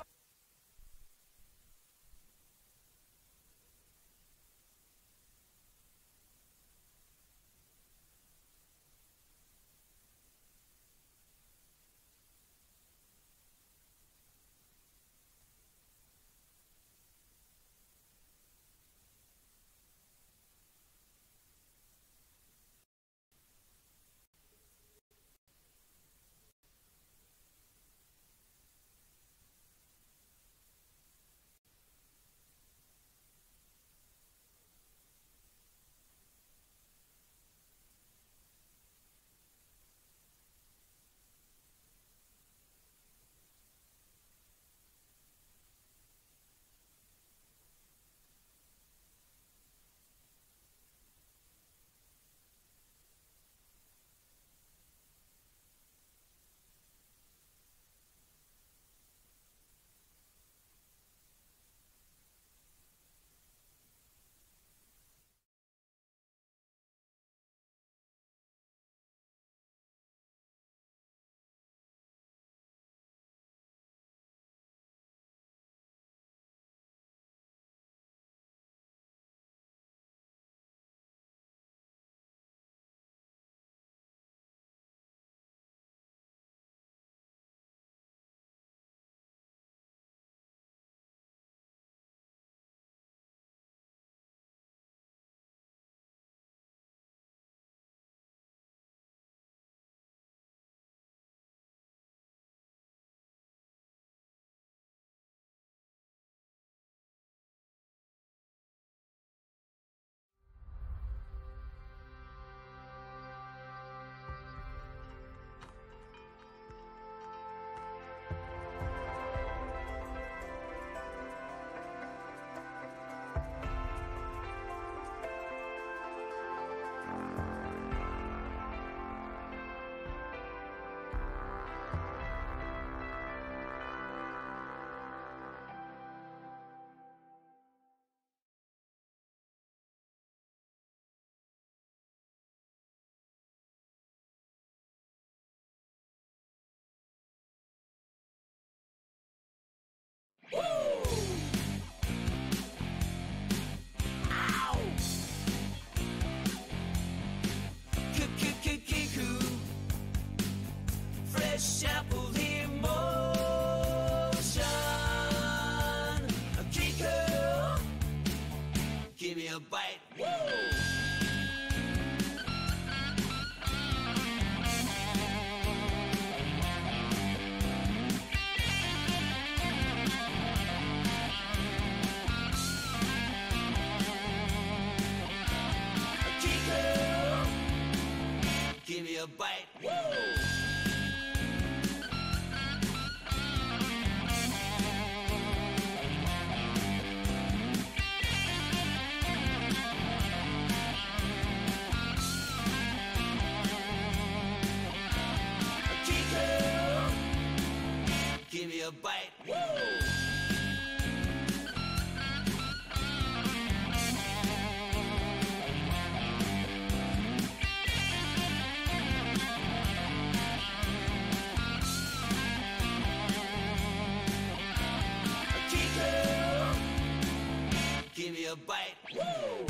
bite. Woo! Give me a bite. Woo! Give me a bite. Woo! Give me a bite. Woo!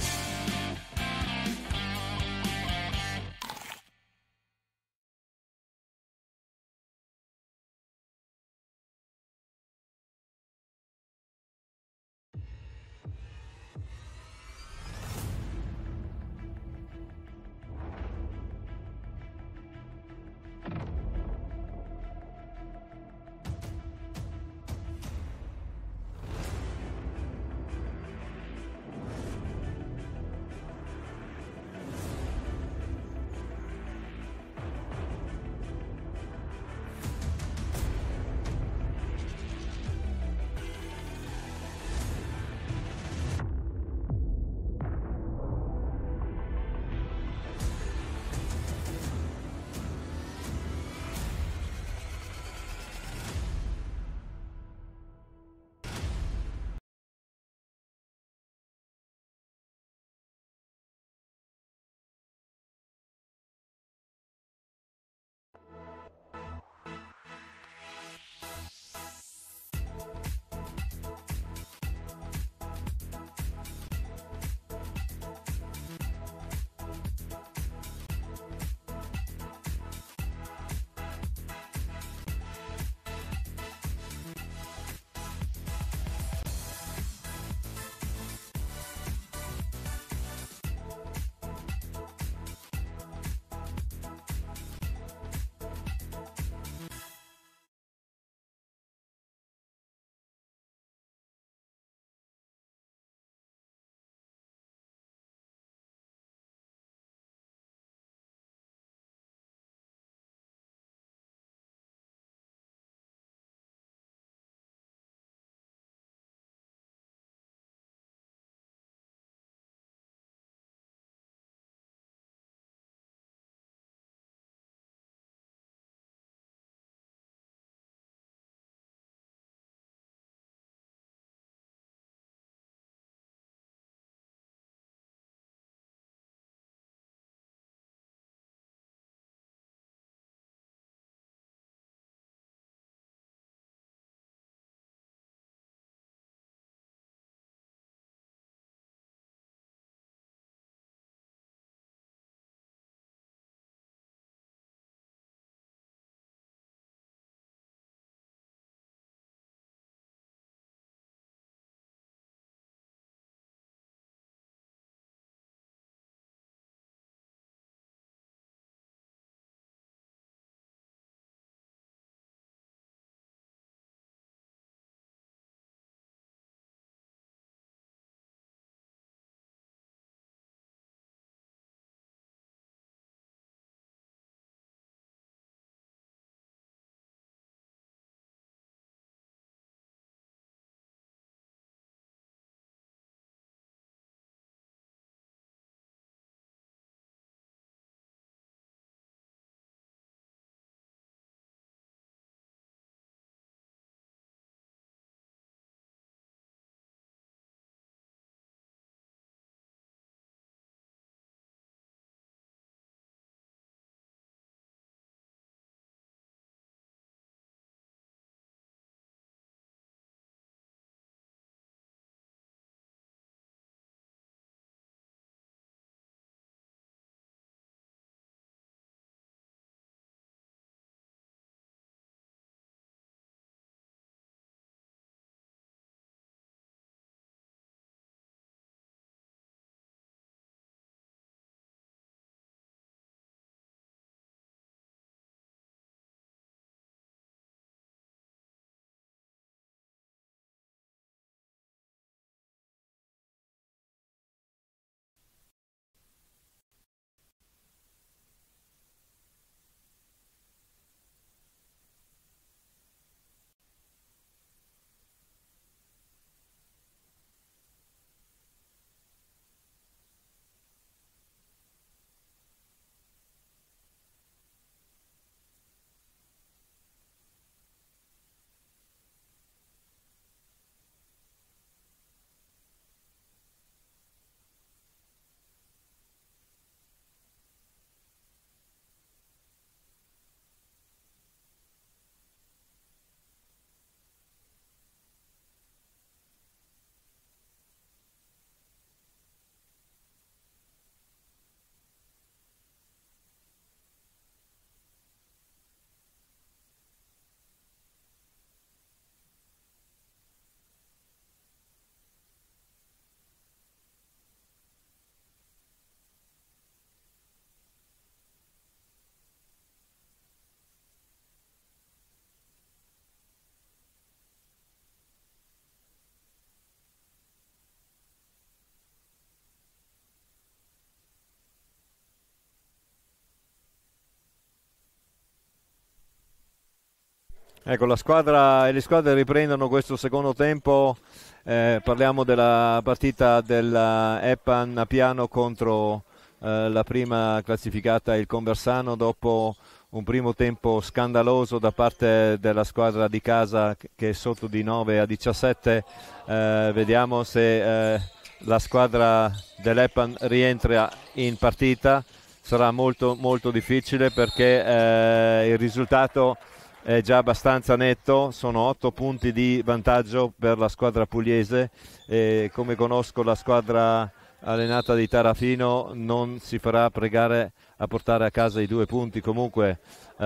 Ecco, la squadra e le squadre riprendono questo secondo tempo. Parliamo della partita dell'Eppan a Piano contro la prima classificata, il Conversano, dopo un primo tempo scandaloso da parte della squadra di casa che è sotto di 9-17. Vediamo se la squadra dell'Eppan rientra in partita. Sarà molto molto difficile perché il risultato è già abbastanza netto, sono 8 punti di vantaggio per la squadra pugliese e come conosco la squadra allenata di Tarafino non si farà pregare a portare a casa i 2 punti. Comunque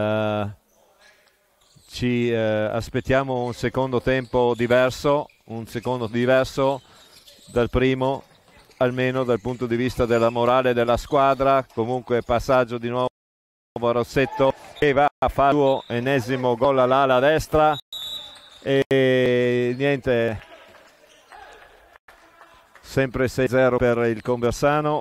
ci aspettiamo un secondo tempo diverso, dal primo, almeno dal punto di vista della morale della squadra. Comunque passaggio di nuovo a Rossetto che va a fare il suo ennesimo gol all'ala destra e niente, sempre 6-0 per il Conversano,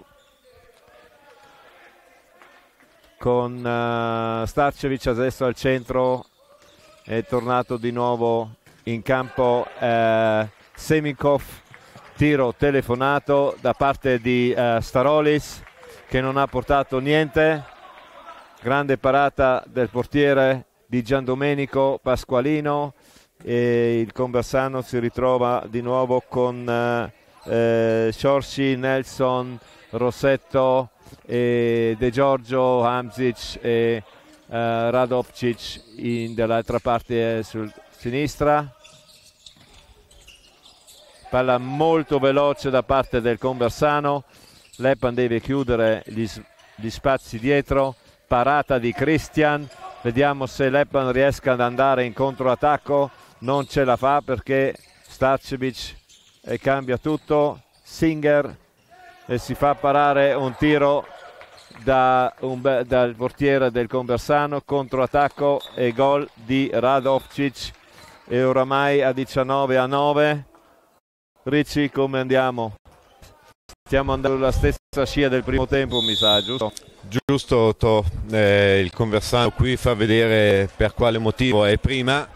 con Starcevic adesso al centro. È tornato di nuovo in campo Semikov, tiro telefonato da parte di Starolis che non ha portato niente. Grande parata del portiere di Giandomenico Pasqualino e il Conversano si ritrova di nuovo con Sciorci, Nelson, Rossetto, De Giorgio, Hamzic e Radovcic dall'altra parte sul sinistra. Palla molto veloce da parte del Conversano, l'Eppan deve chiudere gli spazi dietro. Parata di Christian, vediamo se l'Eppan riesca ad andare in controattacco, non ce la fa perché Starcevic cambia tutto. Singer e si fa parare un tiro dal portiere del Conversano, controattacco e gol di Radovcic e oramai a 19-9. Ricci, come andiamo? Stiamo andando sulla stessa scia del primo tempo, mi sa, giusto? Giusto, il Conversano qui fa vedere per quale motivo è prima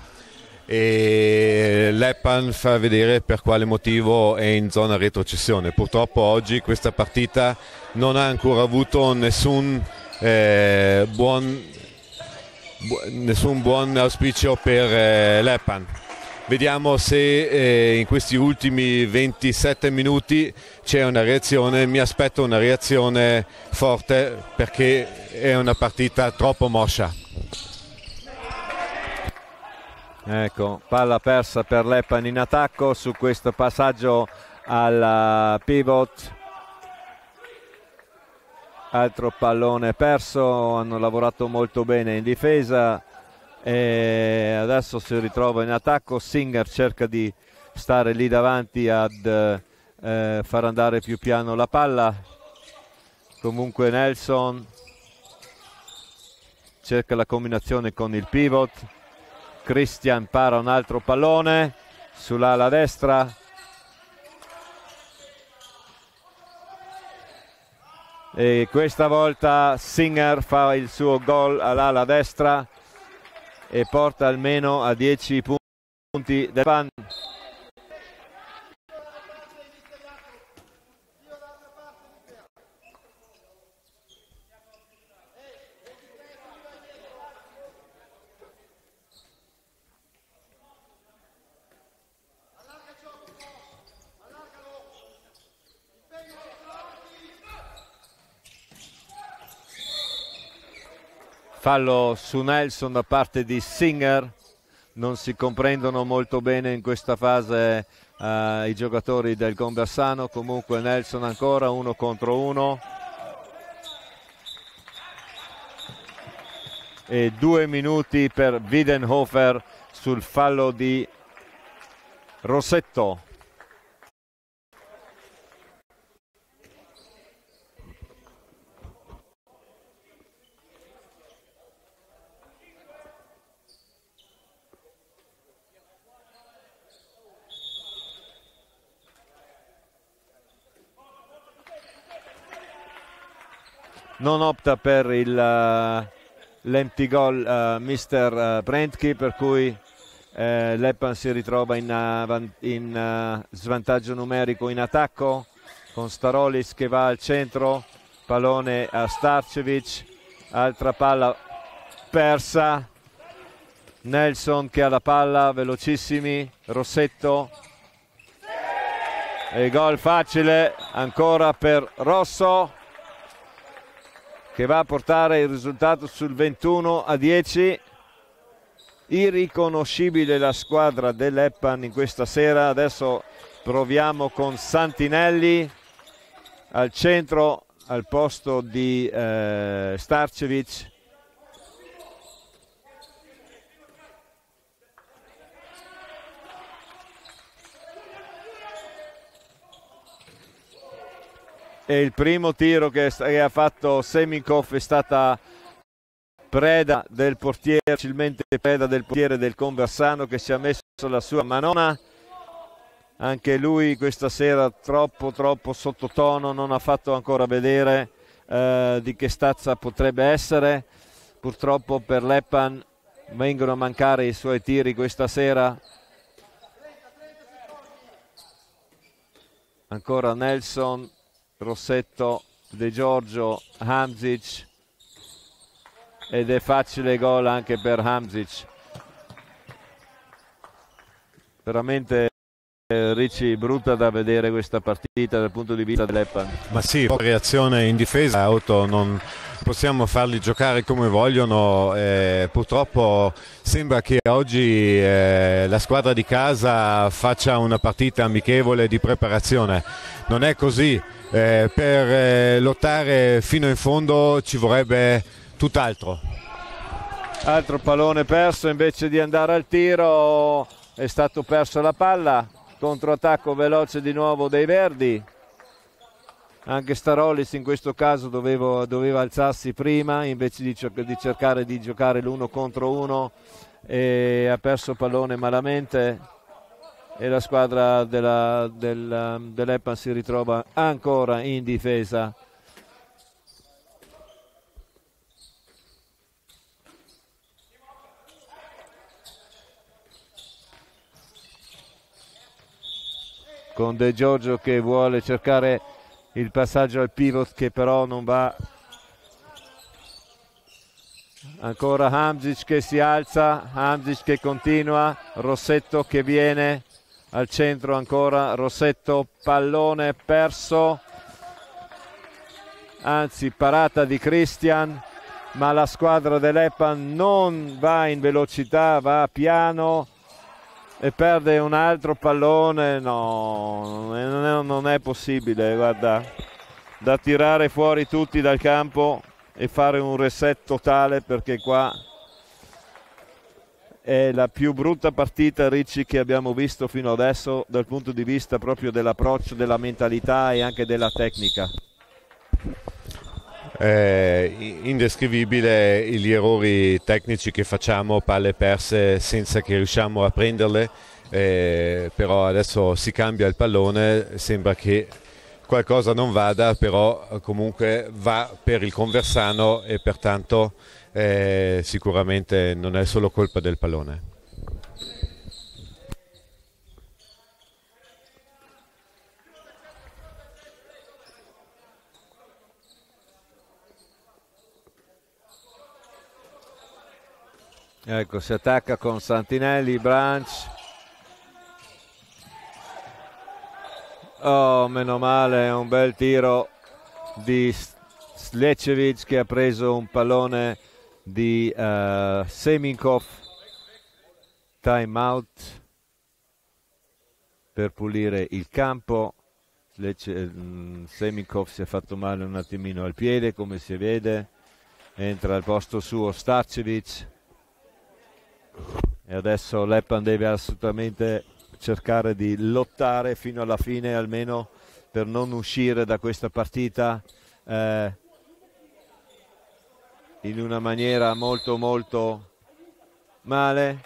e l'Eppan fa vedere per quale motivo è in zona retrocessione. Purtroppo oggi questa partita non ha ancora avuto nessun buon auspicio per l'Eppan. Vediamo se in questi ultimi 27 minuti c'è una reazione. Mi aspetto una reazione forte perché è una partita troppo moscia. Ecco, palla persa per l'Eppan in attacco su questo passaggio al pivot. Altro pallone perso, hanno lavorato molto bene in difesa e adesso si ritrova in attacco. Singer cerca di stare lì davanti ad far andare più piano la palla. Comunque Nelson cerca la combinazione con il pivot. Christian para un altro pallone sull'ala destra e questa volta Singer fa il suo gol all'ala destra e porta almeno a 10 punti del Pan. Fallo su Nelson da parte di Singer, non si comprendono molto bene in questa fase i giocatori del Conversano. Comunque Nelson ancora 1 contro 1 e 2 minuti per Wiedenhofer sul fallo di Rossetto. Non opta per l'empty goal Mr. Brentke, per cui Leppan si ritrova in svantaggio numerico in attacco, con Starolis che va al centro, pallone a Starcevic, altra palla persa, Nelson che ha la palla, velocissimi, Rossetto, e gol facile ancora per Rosso, che va a portare il risultato sul 21-10. Irriconoscibile la squadra dell'Eppan in questa sera. Adesso proviamo con Santinelli al centro al posto di Starcevic. E il primo tiro che ha fatto Seminkov è stata preda del portiere, facilmente preda del portiere del Conversano, che ci ha messo la sua manona. Anche lui questa sera troppo sottotono, non ha fatto ancora vedere di che stazza potrebbe essere. Purtroppo per l'Eppan vengono a mancare i suoi tiri questa sera. Ancora Nelson, Rossetto, De Giorgio, Hamzic, ed è facile gol anche per Hamzic. Veramente Ricci, brutta da vedere questa partita dal punto di vista dell'Eppan. Ma sì, reazione in difesa, non possiamo farli giocare come vogliono, purtroppo sembra che oggi la squadra di casa faccia una partita amichevole di preparazione. Non è così, per lottare fino in fondo ci vorrebbe tutt'altro. Altro pallone perso, invece di andare al tiro è stato perso la palla. Controattacco veloce di nuovo dei Verdi. Anche Starolis in questo caso doveva alzarsi prima invece di cercare di giocare l'uno contro uno, e ha perso pallone malamente, e la squadra dell'Eppan si ritrova ancora in difesa. Con De Giorgio che vuole cercare il passaggio al pivot, che però non va. Ancora Hamzic che si alza, Hamzic che continua, Rossetto che viene al centro, ancora Rossetto, pallone perso, anzi parata di Christian, ma la squadra dell'Eppan non va in velocità, va piano e perde un altro pallone. No, non è possibile, guarda, da tirare fuori tutti dal campo e fare un reset totale, perché qua è la più brutta partita, Ricci, che abbiamo visto fino adesso dal punto di vista proprio dell'approccio, della mentalità e anche della tecnica. Indescrivibile gli errori tecnici che facciamo, palle perse senza che riusciamo a prenderle, però adesso si cambia il pallone, sembra che qualcosa non vada, però comunque va per il Conversano e pertanto sicuramente non è solo colpa del pallone. Ecco, si attacca con Santinelli, Branch. Oh, meno male, un bel tiro di Slecevic che ha preso un pallone di Seminkov. Time out per pulire il campo. Seminkov si è fatto male un attimino al piede, come si vede. Entra al posto suo Starcevic. E adesso l'Eppan deve assolutamente cercare di lottare fino alla fine, almeno per non uscire da questa partita in una maniera molto male.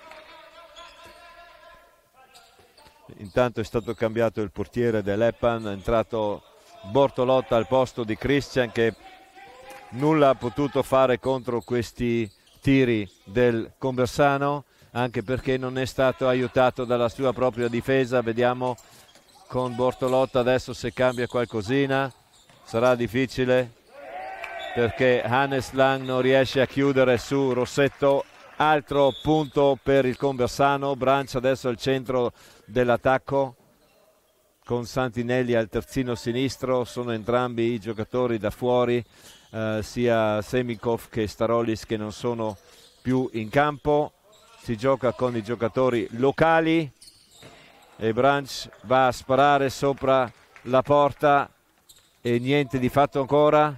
Intanto è stato cambiato il portiere dell'Eppan, è entrato Bortolotta al posto di Christian, che nulla ha potuto fare contro questi tiri del Conversano. anche perché non è stato aiutato dalla sua propria difesa. Vediamo con Bortolotta adesso se cambia qualcosina. Sarà difficile perché Hannes Lang non riesce a chiudere su Rossetto. Altro punto per il Conversano. Branch adesso al centro dell'attacco con Santinelli al terzino sinistro. Sono entrambi i giocatori da fuori, sia Semikov che Starolis, che non sono più in campo. Si gioca con i giocatori locali e Branch va a sparare sopra la porta e niente di fatto ancora.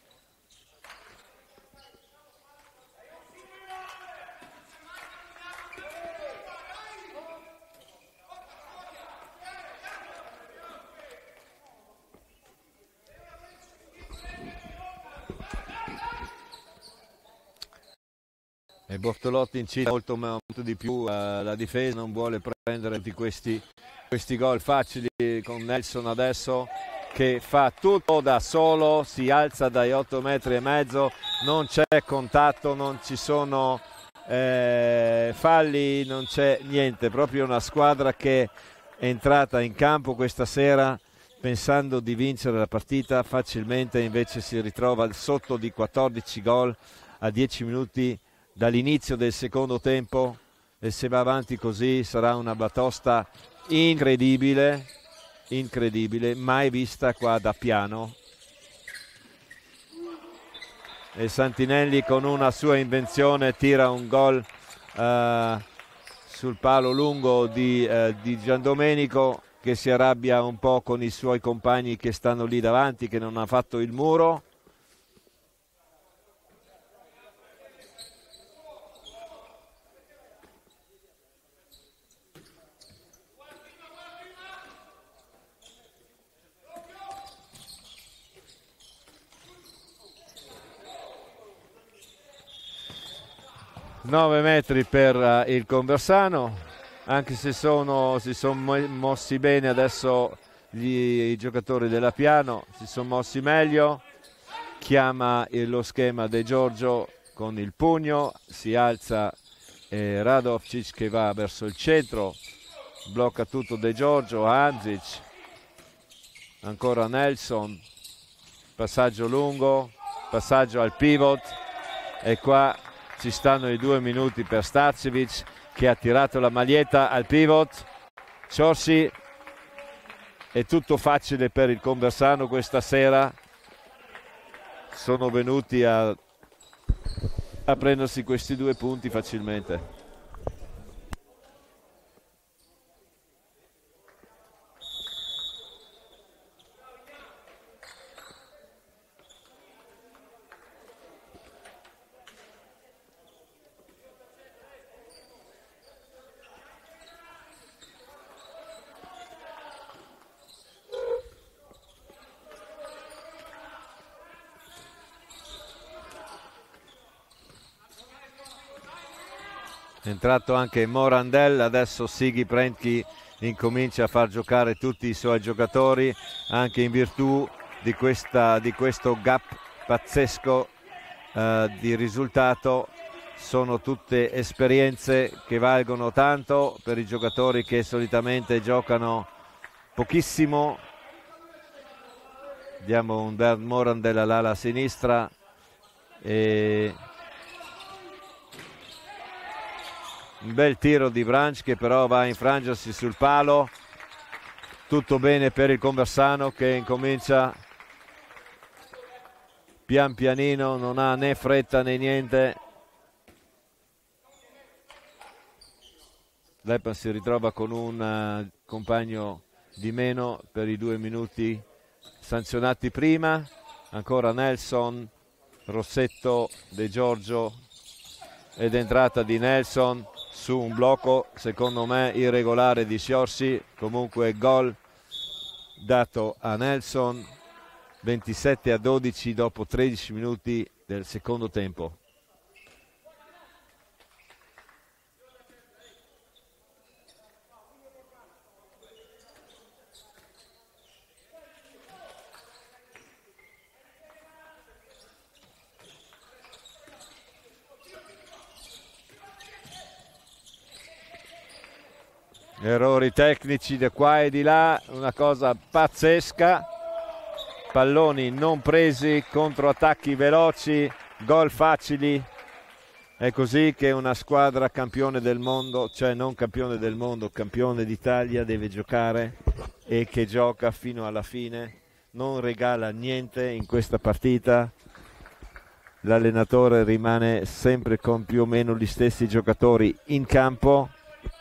E Bortolotti incide molto di più la difesa, non vuole prendere tutti questi gol facili, con Nelson adesso che fa tutto da solo, si alza dai 8,5 metri, non c'è contatto, non ci sono falli, non c'è niente, proprio una squadra che è entrata in campo questa sera pensando di vincere la partita facilmente, invece si ritrova sotto di 14 gol a 10 minuti dall'inizio del secondo tempo, e se va avanti così sarà una batosta incredibile, mai vista qua da Piano. E Santinelli con una sua invenzione tira un gol sul palo lungo di Giandomenico, che si arrabbia un po' con i suoi compagni che stanno lì davanti, che non ha fatto il muro. Nove metri per il Conversano, anche se si sono mossi bene adesso i giocatori della Piano, si sono mossi meglio. Chiama lo schema De Giorgio con il pugno, si alza Radovcic che va verso il centro, blocca tutto De Giorgio, Hanzic, ancora Nelson, passaggio lungo, passaggio al pivot, e qua ci stanno i 2 minuti per Starcevic che ha tirato la maglietta al pivot. Ciorsi, è tutto facile per il Conversano questa sera, sono venuti a prendersi questi 2 punti facilmente. È entrato anche Morandell, adesso Sighi Prentchi incomincia a far giocare tutti i suoi giocatori, anche in virtù di questo gap pazzesco di risultato. Sono tutte esperienze che valgono tanto per i giocatori che solitamente giocano pochissimo. Diamo un Bernd Morandell all'ala sinistra e un bel tiro di Branch che però va a infrangersi sul palo. Tutto bene per il Conversano che incomincia pian pianino, non ha né fretta né niente. Lepan si ritrova con un compagno di meno per i 2 minuti sanzionati prima. Ancora Nelson, Rossetto, De Giorgio ed entrata di Nelson su un blocco secondo me irregolare di Sciorsi. Comunque gol dato a Nelson, 27-12 dopo 13 minuti del secondo tempo. Errori tecnici da qua e di là, una cosa pazzesca. Palloni non presi, controattacchi veloci, gol facili. È così che una squadra campione del mondo, cioè non campione del mondo, campione d'Italia, deve giocare, e che gioca fino alla fine, non regala niente in questa partita. L'allenatore rimane sempre con più o meno gli stessi giocatori in campo.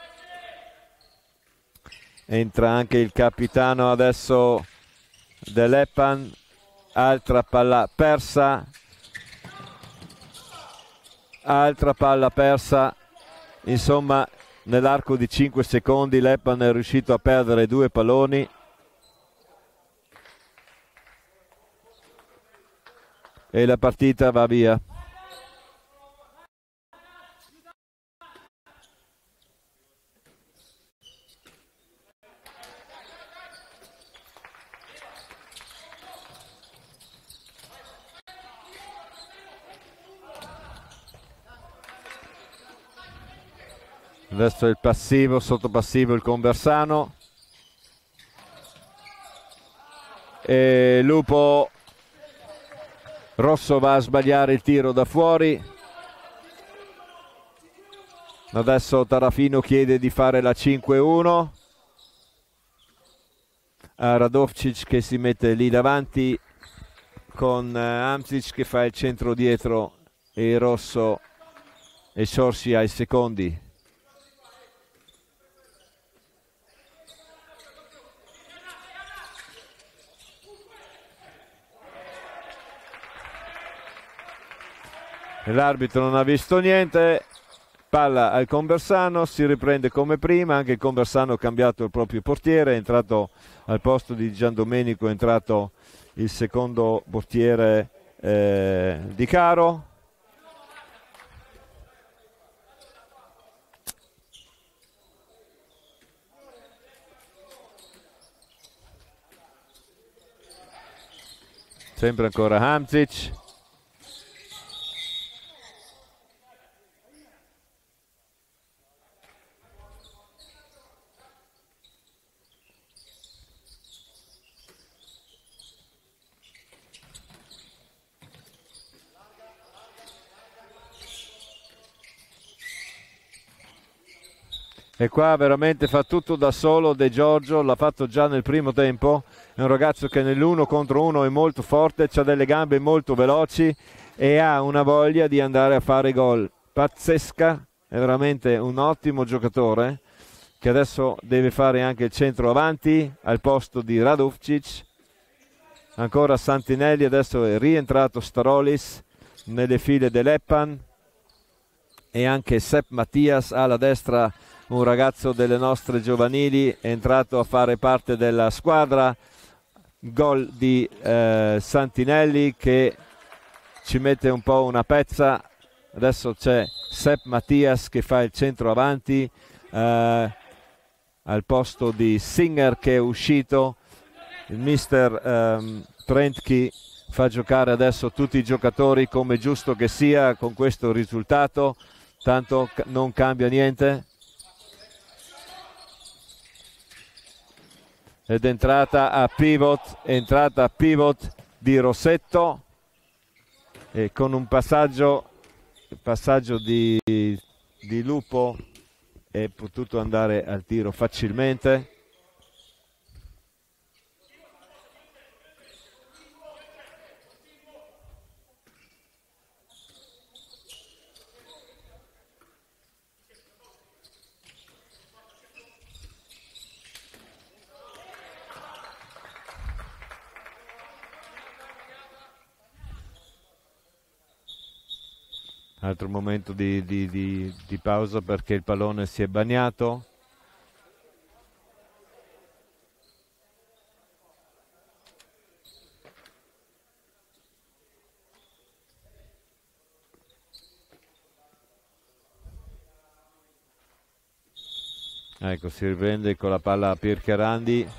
Entra anche il capitano adesso dell'Eppan. Altra palla persa. Altra palla persa. Insomma, nell'arco di 5 secondi l'Eppan è riuscito a perdere 2 palloni. E la partita va via. Adesso il passivo, sotto passivo il Conversano. E Lupo Rosso va a sbagliare il tiro da fuori. Adesso Tarafino chiede di fare la 5-1 a Radovčić, che si mette lì davanti con Hamzic che fa il centro dietro, e il Rosso e Sorsi ai secondi. L'arbitro non ha visto niente, palla al Conversano, si riprende come prima. Anche il Conversano ha cambiato il proprio portiere, è entrato al posto di Giandomenico, è entrato il secondo portiere Di Caro. Sempre ancora Hamzic. E qua veramente fa tutto da solo De Giorgio, l'ha fatto già nel primo tempo. È un ragazzo che nell'uno contro uno è molto forte, ha delle gambe molto veloci e ha una voglia di andare a fare gol pazzesca. È veramente un ottimo giocatore, che adesso deve fare anche il centro avanti al posto di Radovčić. Ancora Santinelli, adesso è rientrato Starolis nelle file dell'Eppan, e anche Sepp Mattias alla destra, un ragazzo delle nostre giovanili, è entrato a fare parte della squadra. Gol di Santinelli, che ci mette un po' una pezza. Adesso c'è Sepp Mattias che fa il centro avanti al posto di Singer, che è uscito. Il mister Trentke fa giocare adesso tutti i giocatori come giusto che sia con questo risultato, tanto non cambia niente. Ed entrata a pivot di Rossetto, e con un passaggio di Lupo è potuto andare al tiro facilmente. Altro momento di pausa perché il pallone si è bagnato. Ecco, si riprende con la palla a Pircherandi.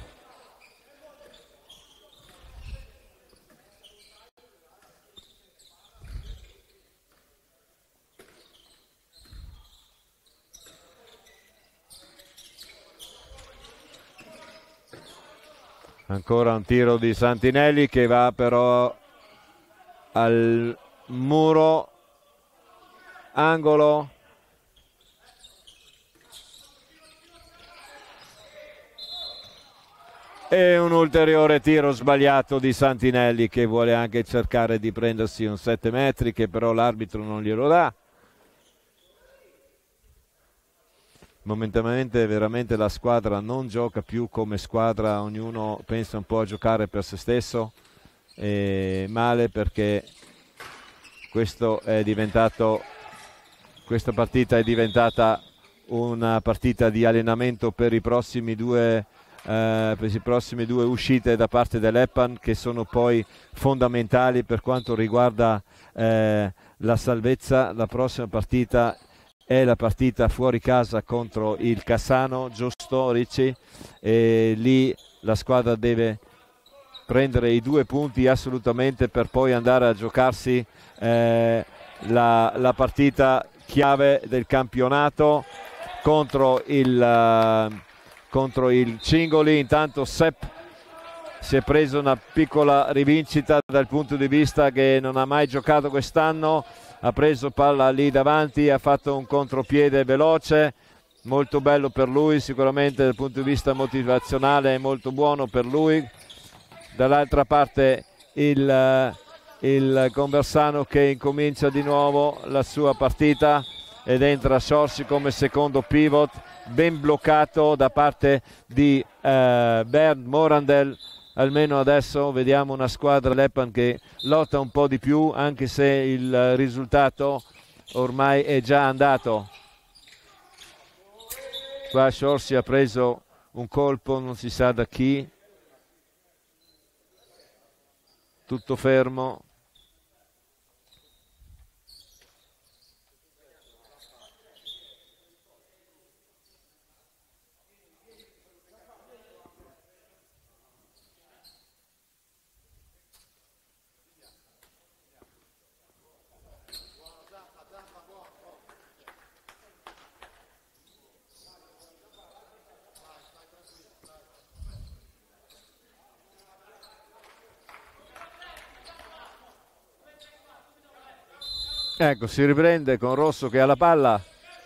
Ancora un tiro di Santinelli che va però al muro, angolo. E un ulteriore tiro sbagliato di Santinelli, che vuole anche cercare di prendersi un 7 metri, che però l'arbitro non glielo dà. Momentaneamente veramente la squadra non gioca più come squadra, ognuno pensa un po' a giocare per se stesso, e male, perché questa partita è diventata una partita di allenamento per i prossimi due uscite da parte dell'Eppan, che sono poi fondamentali per quanto riguarda la salvezza. La prossima partita è la partita fuori casa contro il Cassano, giusto Ricci? E lì la squadra deve prendere i 2 punti assolutamente, per poi andare a giocarsi la partita chiave del campionato contro il Cingoli. Intanto Sepp si è preso una piccola rivincita dal punto di vista che non ha mai giocato quest'anno, ha preso palla lì davanti, ha fatto un contropiede veloce, molto bello per lui, sicuramente dal punto di vista motivazionale è molto buono per lui. Dall'altra parte il Conversano che incomincia di nuovo la sua partita ed entra Sorsi come secondo pivot, ben bloccato da parte di Bernd Morandel. Almeno adesso vediamo una squadra dell'Eppan che lotta un po' di più, anche se il risultato ormai è già andato. Qua Sorsi ha preso un colpo, non si sa da chi, tutto fermo. Ecco, si riprende con Rosso che ha la palla,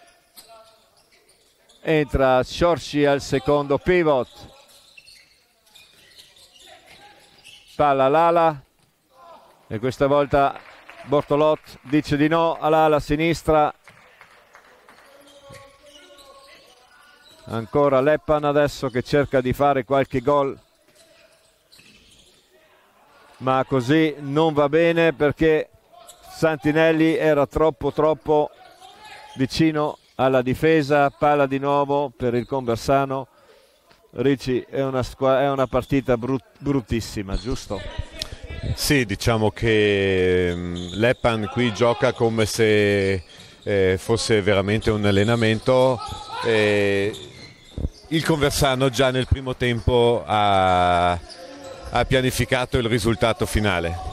entra Sciorci al secondo pivot, palla all'ala e questa volta Bortolot dice di no all'ala sinistra. Ancora l'Eppan adesso che cerca di fare qualche gol, ma così non va bene, perché Santinelli era troppo vicino alla difesa. Palla di nuovo per il Conversano. Ricci, è una partita bruttissima, giusto? Sì, diciamo che l'Eppan qui gioca come se fosse veramente un allenamento. Il Conversano già nel primo tempo ha pianificato il risultato finale.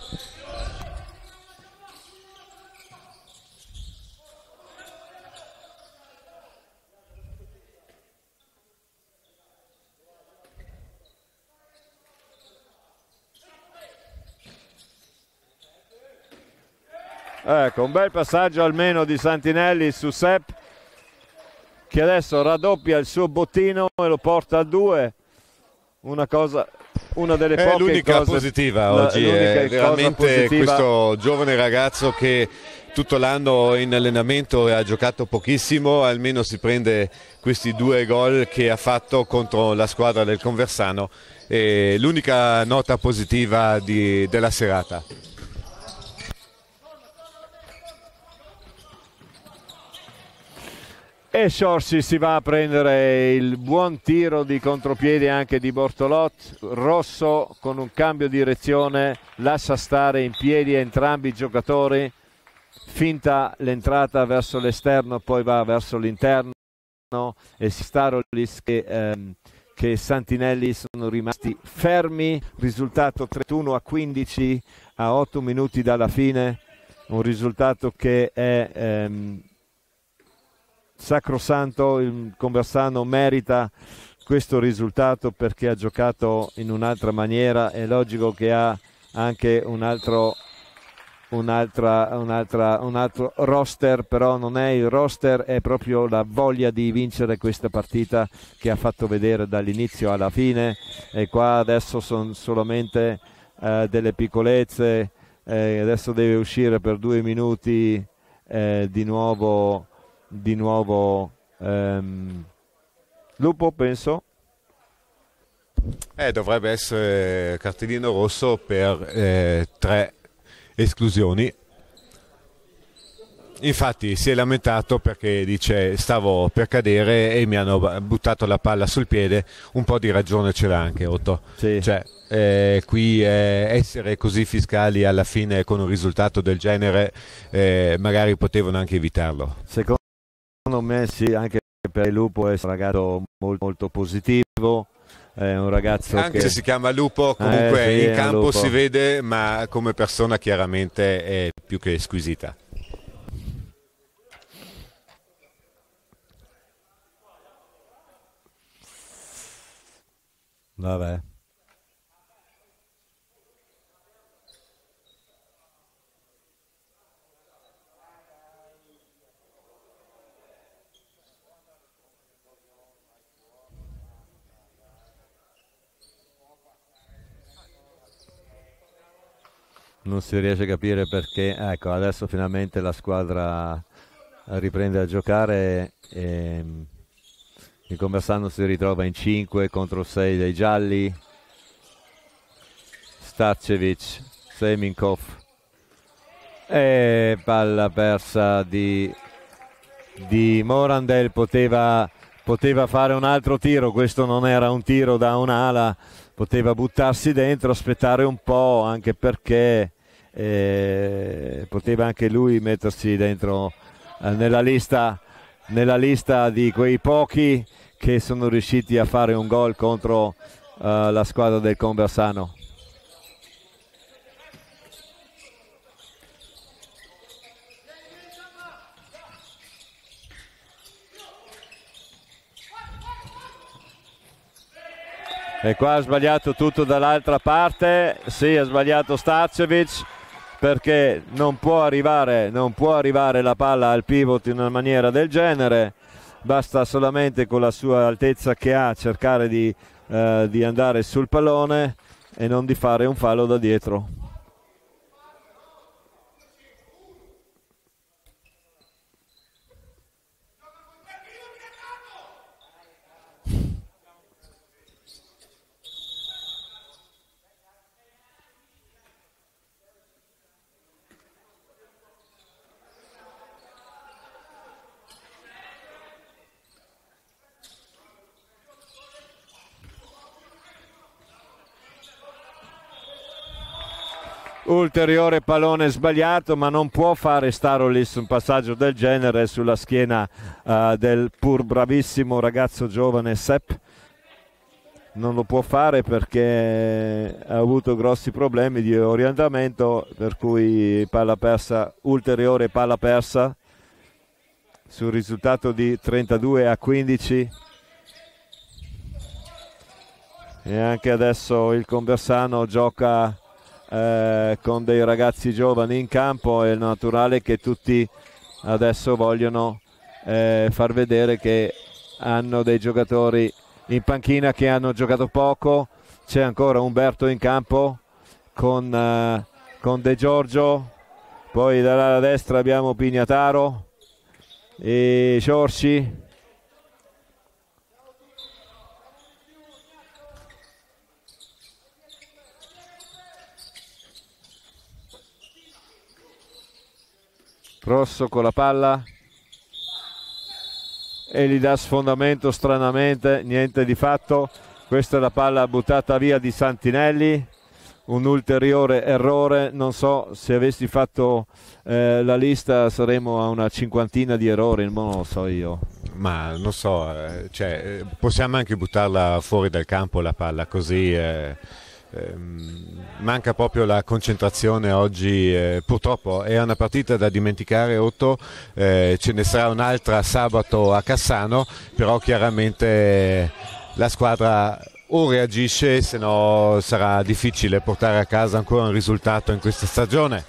Ecco, un bel passaggio almeno di Santinelli su Sepp, che adesso raddoppia il suo bottino e lo porta a 2. Una delle poche l'unica cose positiva oggi, è veramente questo giovane ragazzo che tutto l'anno in allenamento ha giocato pochissimo, almeno si prende questi 2 gol che ha fatto contro la squadra del Conversano, è l'unica nota positiva della serata. E Sciorsi si va a prendere il buon tiro di contropiede anche di Bortolot. Rosso con un cambio di direzione lascia stare in piedi entrambi i giocatori, finta l'entrata verso l'esterno, poi va verso l'interno e Starolis che Santinelli sono rimasti fermi. Risultato 31-15 a 8 minuti dalla fine, un risultato che è sacrosanto. Il Conversano merita questo risultato perché ha giocato in un'altra maniera. È logico che ha anche un altro roster, però non è il roster, è proprio la voglia di vincere questa partita che ha fatto vedere dall'inizio alla fine. E qua adesso sono solamente delle piccolezze, adesso deve uscire per 2 minuti di nuovo Lupo, penso. Dovrebbe essere cartellino rosso per 3 esclusioni. Infatti si è lamentato perché dice stavo per cadere e mi hanno buttato la palla sul piede. Un po' di ragione ce l'ha anche Otto. Sì. Cioè, qui essere così fiscali alla fine con un risultato del genere, magari potevano anche evitarlo. Secondo me sì, anche per il Lupo è un ragazzo molto, molto positivo. È un ragazzo anche che... se si chiama Lupo, comunque sì, in campo Lupo si vede, ma come persona chiaramente è più che squisita. Vabbè. Non si riesce a capire perché. Ecco, adesso finalmente la squadra riprende a giocare e il Conversano si ritrova in 5 contro 6 dei gialli. Starcevic, Seminkov e palla persa di Morandel. Poteva fare un altro tiro, questo non era un tiro da un'ala, poteva buttarsi dentro, aspettare un po', anche perché poteva anche lui mettersi dentro nella lista di quei pochi che sono riusciti a fare un gol contro la squadra del Conversano. E qua ha sbagliato tutto dall'altra parte. Sì, ha sbagliato Starcevic, perché non può arrivare la palla al pivot in una maniera del genere. Basta solamente con la sua altezza che ha cercare di andare sul pallone e non di fare un fallo da dietro. Ulteriore pallone sbagliato, ma non può fare Starolis un passaggio del genere sulla schiena del pur bravissimo ragazzo giovane Sepp. Non lo può fare perché ha avuto grossi problemi di orientamento, per cui palla persa, ulteriore palla persa sul risultato di 32-15. E anche adesso il Conversano gioca con dei ragazzi giovani in campo. È naturale che tutti adesso vogliono far vedere che hanno dei giocatori in panchina che hanno giocato poco. C'è ancora Umberto in campo con De Giorgio, poi dalla destra abbiamo Pignataro e Sciorci. Rosso con la palla e gli dà sfondamento stranamente, niente di fatto. Questa è la palla buttata via di Santinelli, un ulteriore errore. Non so, se avessi fatto la lista saremmo a una 50ina di errori, non lo so io. Ma non so, cioè, possiamo anche buttarla fuori dal campo la palla così. Manca proprio la concentrazione oggi, purtroppo è una partita da dimenticare, Otto. Ce ne sarà un'altra sabato a Cassano, però chiaramente la squadra o reagisce, se no sarà difficile portare a casa ancora un risultato in questa stagione.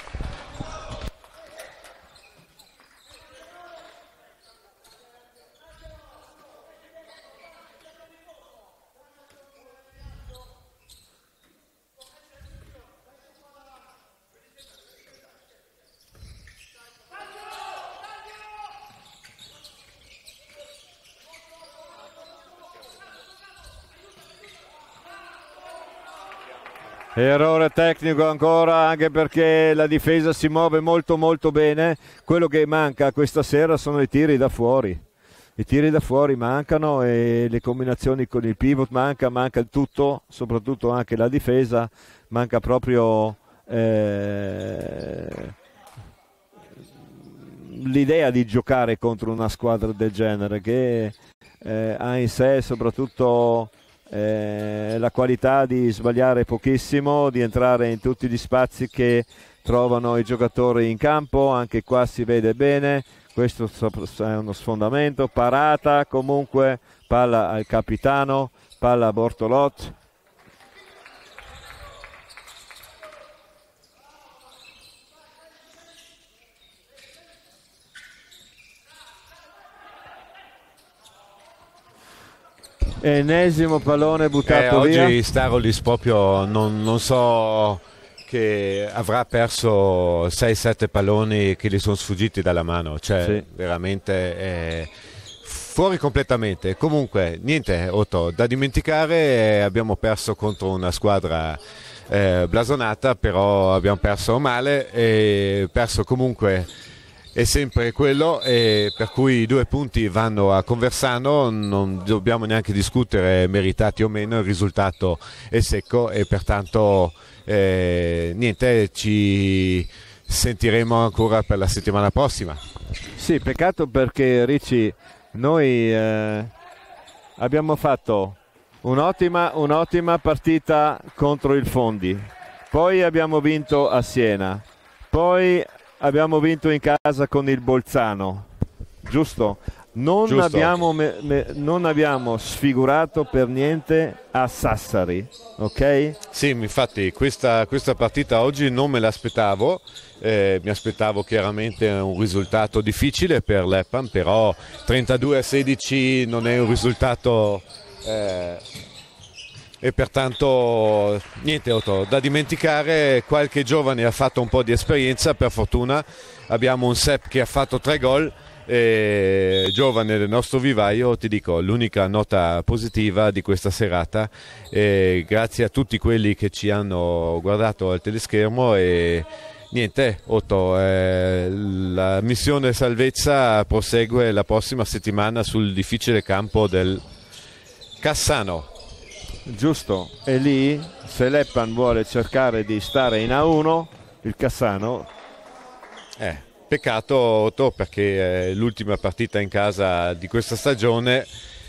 Errore tecnico ancora, anche perché la difesa si muove molto molto bene. Quello che manca questa sera sono i tiri da fuori. I tiri da fuori mancano e le combinazioni con il pivot manca il tutto, soprattutto anche la difesa, manca proprio l'idea di giocare contro una squadra del genere che ha in sé soprattutto la qualità di sbagliare pochissimo, di entrare in tutti gli spazi che trovano i giocatori in campo. Anche qua si vede bene, questo è uno sfondamento, parata comunque, palla al capitano, palla a Bortolot. Ennesimo pallone buttato via. Oggi Starolis proprio non so, che avrà perso 6-7 palloni che gli sono sfuggiti dalla mano, cioè Sì. veramente fuori completamente. Comunque niente, Otto, da dimenticare, abbiamo perso contro una squadra blasonata, però abbiamo perso male e perso comunque è sempre quello, e per cui i 2 punti vanno a Conversano, non dobbiamo neanche discutere meritati o meno, il risultato è secco e pertanto niente, ci sentiremo ancora per la settimana prossima. Sì, peccato perché Ricci, noi abbiamo fatto un'ottima partita contro il Fondi, poi abbiamo vinto a Siena, poi abbiamo vinto in casa con il Bolzano, giusto? Non Giusto. non abbiamo sfigurato per niente a Sassari, ok? Sì, infatti questa partita oggi non me l'aspettavo, mi aspettavo chiaramente un risultato difficile per l'Eppan, però 32-16 non è un risultato e pertanto niente, Otto, da dimenticare. Qualche giovane ha fatto un po' di esperienza, per fortuna abbiamo un Sepp che ha fatto 3 gol, giovane del nostro vivaio. Ti dico, l'unica nota positiva di questa serata, grazie a tutti quelli che ci hanno guardato al teleschermo, e niente, Otto, la missione salvezza prosegue la prossima settimana sul difficile campo del Cassano. Giusto, e lì se l'Eppan vuole cercare di stare in A1, il Cassano. Peccato, Otto, perché l'ultima partita in casa di questa stagione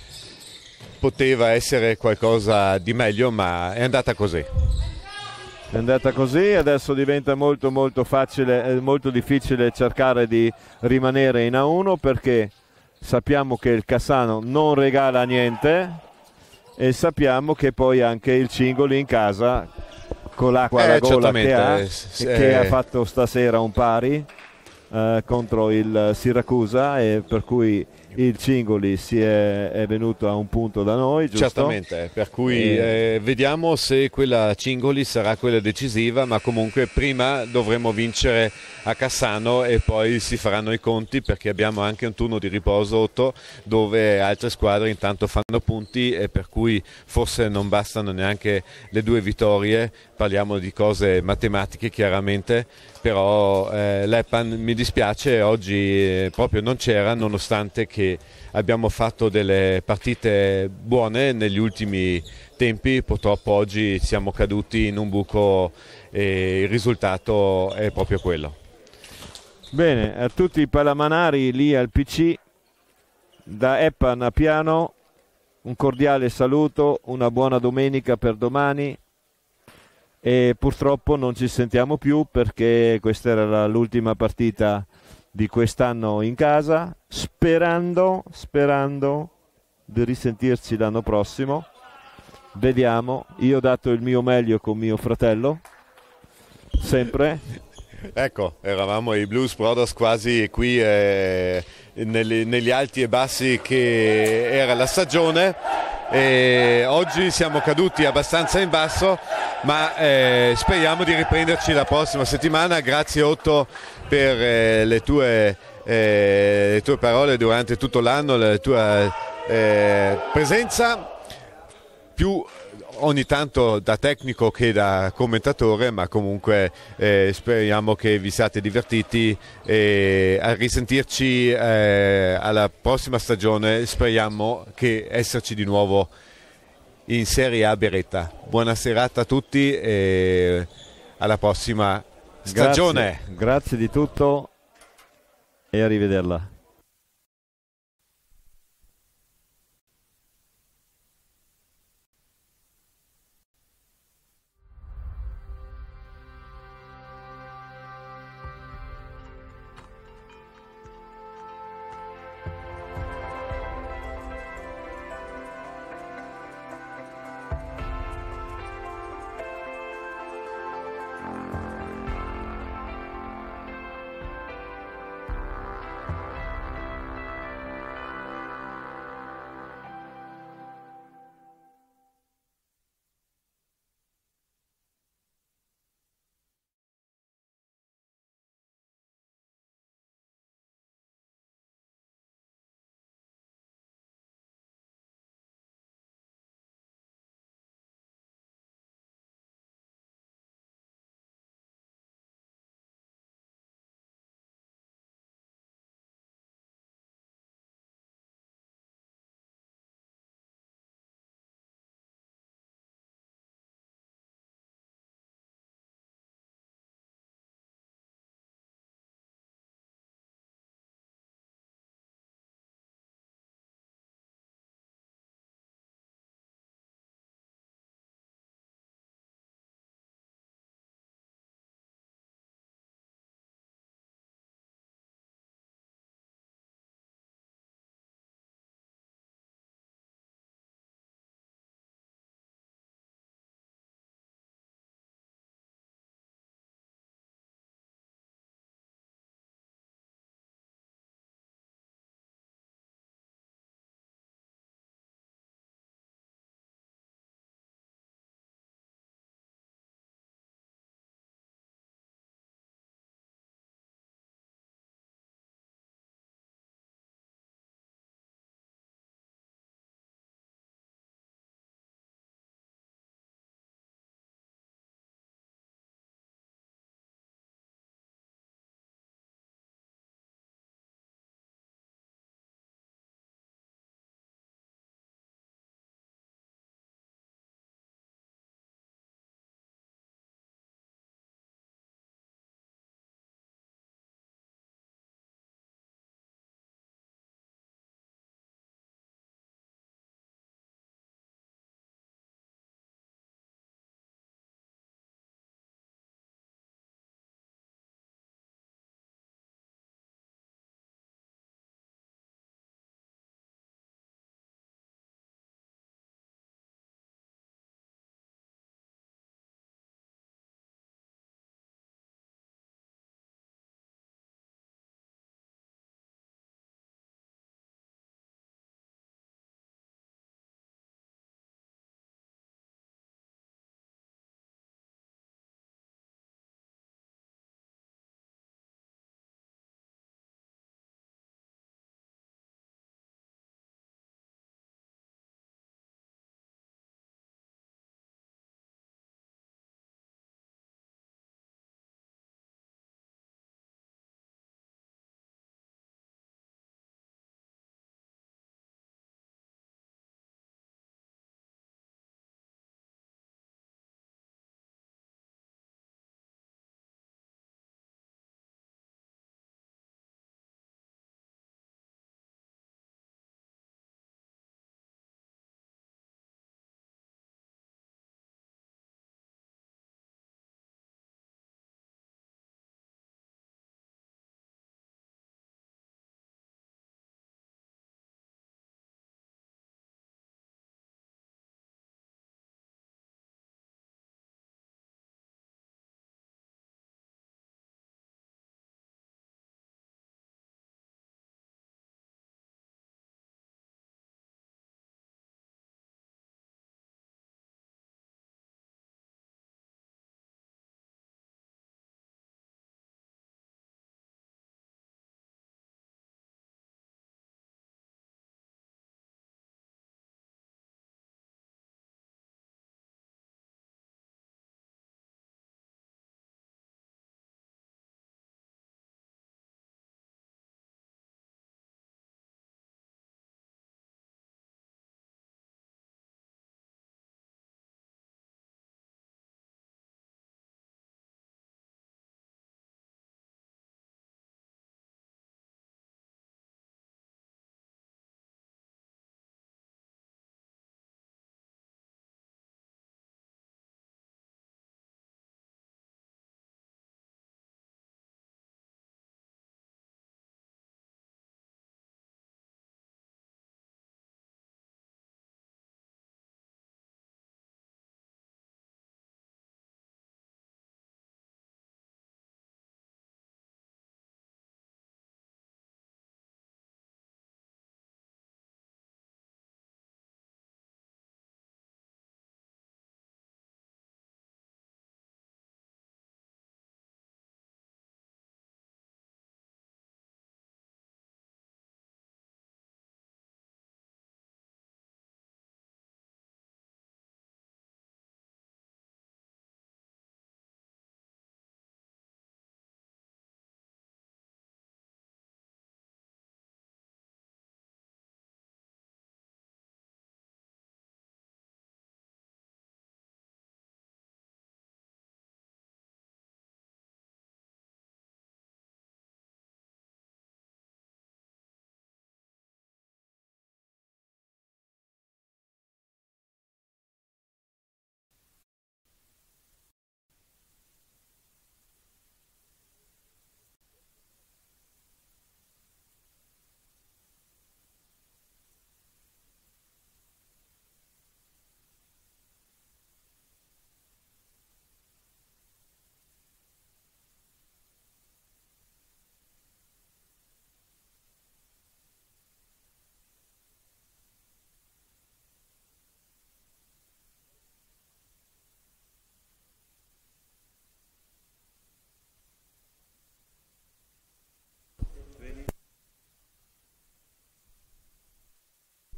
poteva essere qualcosa di meglio, ma è andata così. È andata così, adesso diventa molto molto facile, molto difficile cercare di rimanere in A1, perché sappiamo che il Cassano non regala niente e sappiamo che poi anche il Cingoli in casa, con l'acqua alla gola che ha, e che ha fatto stasera un pari contro il Siracusa, e per cui il Cingoli è venuto a un punto da noi, giusto? Certamente, per cui vediamo se quella Cingoli sarà quella decisiva, ma comunque prima dovremo vincere a Cassano e poi si faranno i conti, perché abbiamo anche un turno di riposo, Otto, dove altre squadre intanto fanno punti, e per cui forse non bastano neanche le 2 vittorie. Parliamo di cose matematiche chiaramente, però l'Eppan, mi dispiace, oggi proprio non c'era, nonostante che abbiamo fatto delle partite buone negli ultimi tempi. Purtroppo oggi siamo caduti in un buco e il risultato è proprio quello. Bene, a tutti i palamanari lì al PC, da Eppan a Piano, un cordiale saluto, una buona domenica per domani, e purtroppo non ci sentiamo più perché questa era l'ultima partita di quest'anno in casa, sperando di risentirci l'anno prossimo. Vediamo, io ho dato il mio meglio con mio fratello, sempre. Ecco, eravamo i Blues Brothers quasi qui negli alti e bassi che era la stagione, e oggi siamo caduti abbastanza in basso, ma speriamo di riprenderci la prossima settimana. Grazie Otto per le tue parole durante tutto l'anno, la tua presenza, più ogni tanto da tecnico che da commentatore, ma comunque speriamo che vi siate divertiti, e a risentirci alla prossima stagione. Speriamo che esserci di nuovo in Serie A Beretta. Buona serata a tutti e alla prossima stagione. Grazie di tutto e arrivederla.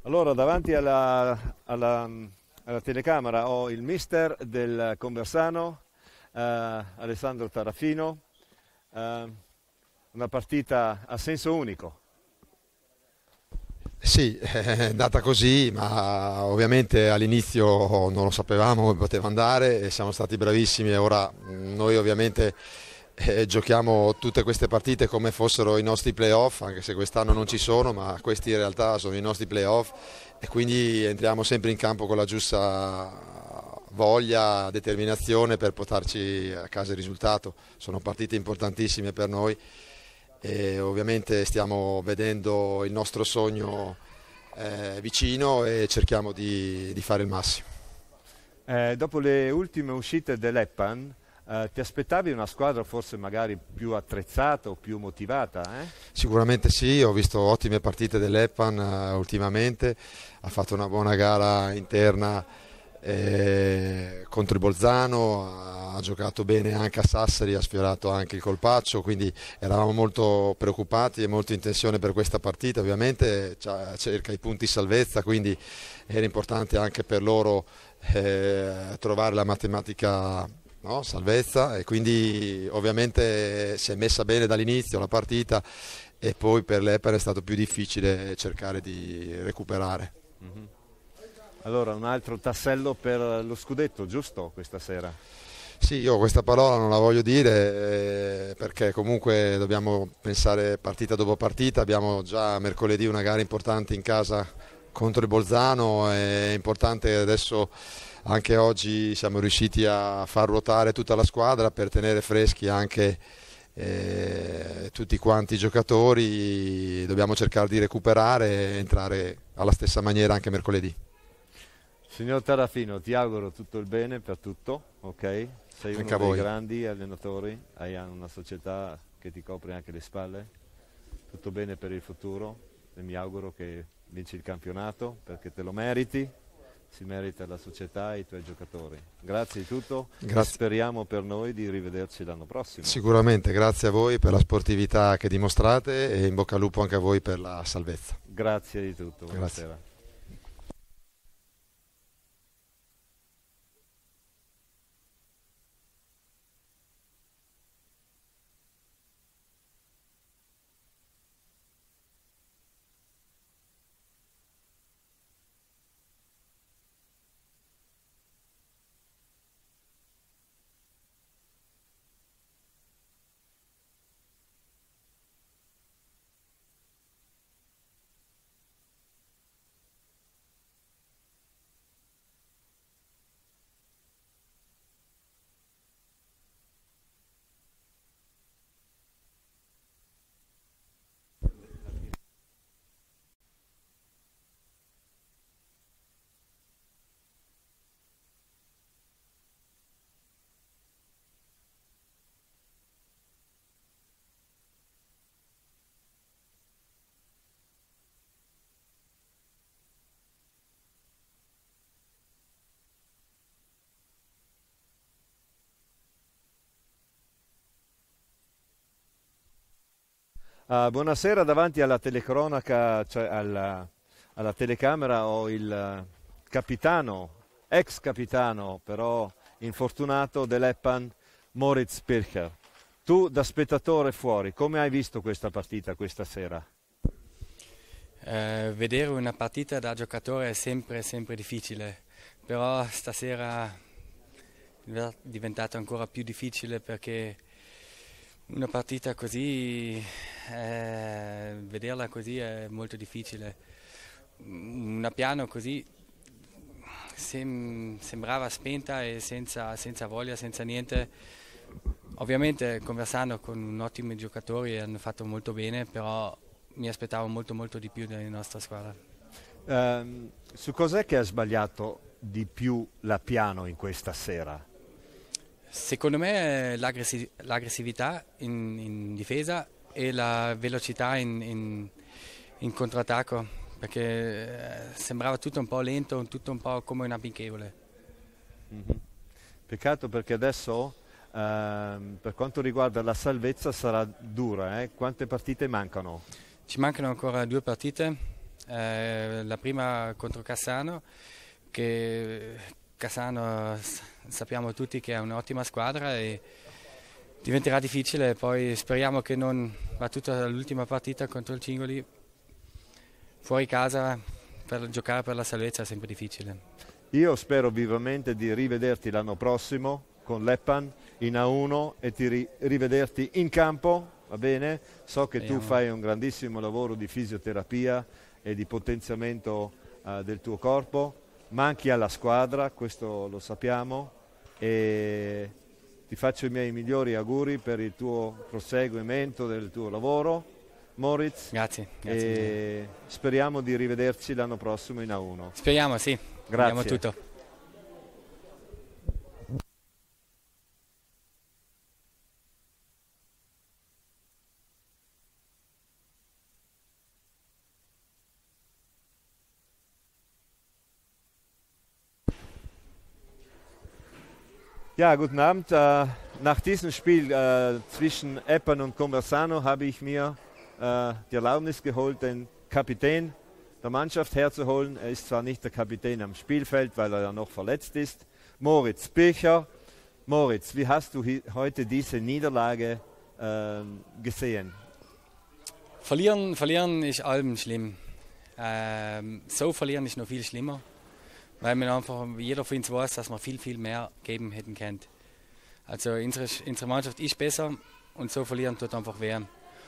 Allora, davanti alla telecamera ho il mister del Conversano, Alessandro Tarafino. Una partita a senso unico. Sì, è andata così, ma ovviamente all'inizio non lo sapevamo come poteva andare e siamo stati bravissimi e ora noi ovviamente giochiamo tutte queste partite come fossero i nostri playoff, anche se quest'anno non ci sono, ma questi in realtà sono i nostri playoff e quindi entriamo sempre in campo con la giusta voglia, determinazione per portarci a casa il risultato. Sono partite importantissime per noi e ovviamente stiamo vedendo il nostro sogno vicino e cerchiamo di fare il massimo. Dopo le ultime uscite dell'Eppan, ti aspettavi una squadra forse magari più attrezzata o più motivata? Sicuramente sì, ho visto ottime partite dell'Eppan ultimamente, ha fatto una buona gara interna contro il Bolzano, ha giocato bene anche a Sassari, ha sfiorato anche il colpaccio, quindi eravamo molto preoccupati e molto in tensione per questa partita, ovviamente cerca i punti salvezza, quindi era importante anche per loro trovare la matematica, no, salvezza, e quindi ovviamente si è messa bene dall'inizio la partita e poi per l'Eppan è stato più difficile cercare di recuperare. Mm-hmm. Allora, un altro tassello per lo scudetto, giusto, questa sera? Sì, io questa parola non la voglio dire perché comunque dobbiamo pensare partita dopo partita, abbiamo già mercoledì una gara importante in casa contro il Bolzano, è importante adesso, anche oggi siamo riusciti a far ruotare tutta la squadra per tenere freschi anche tutti quanti i giocatori, dobbiamo cercare di recuperare e entrare alla stessa maniera anche mercoledì. Signor Tarafino, ti auguro tutto il bene per tutto, ok? Sei Anche uno a dei voi. grandi allenatori, hai una società che ti copre anche le spalle, tutto bene per il futuro e mi auguro che vinci il campionato perché te lo meriti, si merita la società e i tuoi giocatori. Grazie di tutto, Grazie. speriamo per noi di rivederci l'anno prossimo. Sicuramente, grazie a voi per la sportività che dimostrate e in bocca al lupo anche a voi per la salvezza. Grazie di tutto, Grazie. buonasera. Buonasera, davanti alla telecronaca, cioè alla telecamera ho il capitano, ex capitano però infortunato dell'Eppan, Moritz Pircher. Tu da spettatore fuori, come hai visto questa partita questa sera? Vedere una partita da giocatore è sempre difficile, però stasera è diventato ancora più difficile perché una partita così, vederla così è molto difficile. Una piano così sembrava spenta e senza voglia, senza niente. Ovviamente conversando con ottimi giocatori hanno fatto molto bene, però mi aspettavo molto di più della nostra squadra. Su cos'è che ha sbagliato di più la Piano in questa sera? Secondo me l'aggressività in difesa e la velocità in controattacco, perché sembrava tutto un po' lento, tutto un po' come un amichevole. Mm-hmm. Peccato perché adesso per quanto riguarda la salvezza sarà dura, Quante partite mancano? Ci mancano ancora 2 partite La prima contro Cassano, che Cassano sappiamo tutti che è un'ottima squadra e diventerà difficile, poi speriamo che non va tutta l'ultima partita contro il Cingoli fuori casa per giocare per la salvezza è sempre difficile. Io spero vivamente di rivederti l'anno prossimo con l'Eppan in A1 e di rivederti in campo, va bene? So che tu fai un grandissimo lavoro di fisioterapia e di potenziamento del tuo corpo, manchi alla squadra, questo lo sappiamo, e ti faccio i miei migliori auguri per il tuo proseguimento del tuo lavoro, Moritz. Grazie. E speriamo di rivederci l'anno prossimo in A1. Speriamo, sì. Grazie. Vediamo tutto. Ja, guten Abend. Nach diesem Spiel zwischen Eppan und Conversano habe ich mir die Erlaubnis geholt, den Kapitän der Mannschaft herzuholen. Er ist zwar nicht der Kapitän am Spielfeld, weil er ja noch verletzt ist. Moritz Bircher. Moritz, wie hast du heute diese Niederlage gesehen? Verlieren ist allem schlimm. So verlieren ist noch viel schlimmer. Weil man einfach, jeder von uns weiß, dass wir viel mehr geben hätten können. Also unsere Mannschaft ist besser und so verlieren tut einfach weh.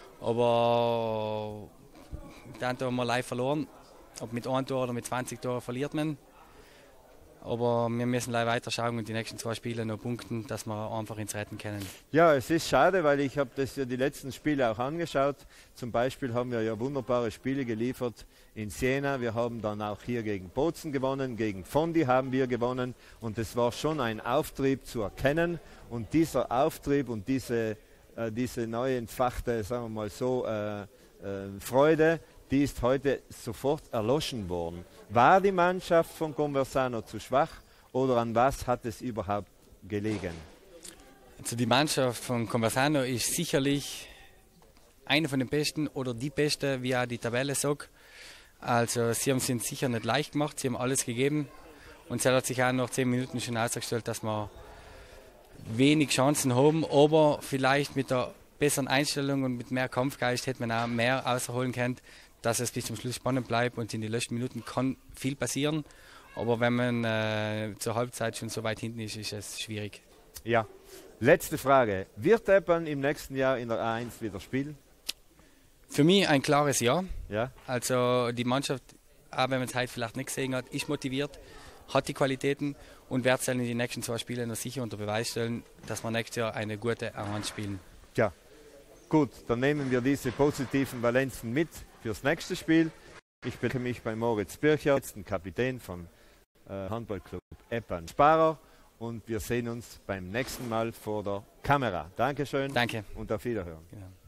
Aber dann haben wir live verloren. Ob mit 1 Tor oder mit 20 Toren verliert man. Aber wir müssen leider weiter schauen und die nächsten 2 Spiele noch punkten, dass wir einfach ins Retten können. Ja, es ist schade, weil ich habe das ja die letzten Spiele auch angeschaut. Zum Beispiel haben wir ja wunderbare Spiele geliefert in Siena. Wir haben dann auch hier gegen Bozen gewonnen, gegen Fondi haben wir gewonnen. Und es war schon ein Auftrieb zu erkennen. Und dieser Auftrieb und diese neu entfachte, sagen wir mal so, Freude, die ist heute sofort erloschen worden. War die Mannschaft von Conversano zu schwach oder an was hat es überhaupt gelegen? Also die Mannschaft von Conversano ist sicherlich eine von den besten oder die beste, wie auch die Tabelle sagt. Also sie haben es ihnen sicher nicht leicht gemacht, sie haben alles gegeben und es hat sich auch nach 10 Minuten schon ausgestellt, dass wir wenig Chancen haben, aber vielleicht mit der besseren Einstellung und mit mehr Kampfgeist hätte man auch mehr rausholen können, dass es bis zum Schluss spannend bleibt und in den letzten Minuten kann viel passieren. Aber wenn man zur Halbzeit schon so weit hinten ist, ist es schwierig. Ja, letzte Frage. Wird Eppan im nächsten Jahr in der A1 wieder spielen? Für mich ein klares Ja. Ja. Also die Mannschaft, auch wenn man es heute vielleicht nicht gesehen hat, ist motiviert, hat die Qualitäten und wird es in den nächsten 2 Spielen noch sicher unter Beweis stellen, dass wir nächstes Jahr eine gute A1 spielen. Tja, gut, dann nehmen wir diese positiven Valenzen mit fürs nächste Spiel. Ich bedanke mich bei Moritz Bircher, jetzt den Kapitän von Handballclub Eppan Sparer, und wir sehen uns beim nächsten Mal vor der Kamera. Dankeschön. Danke. Und auf Wiederhören. Genau.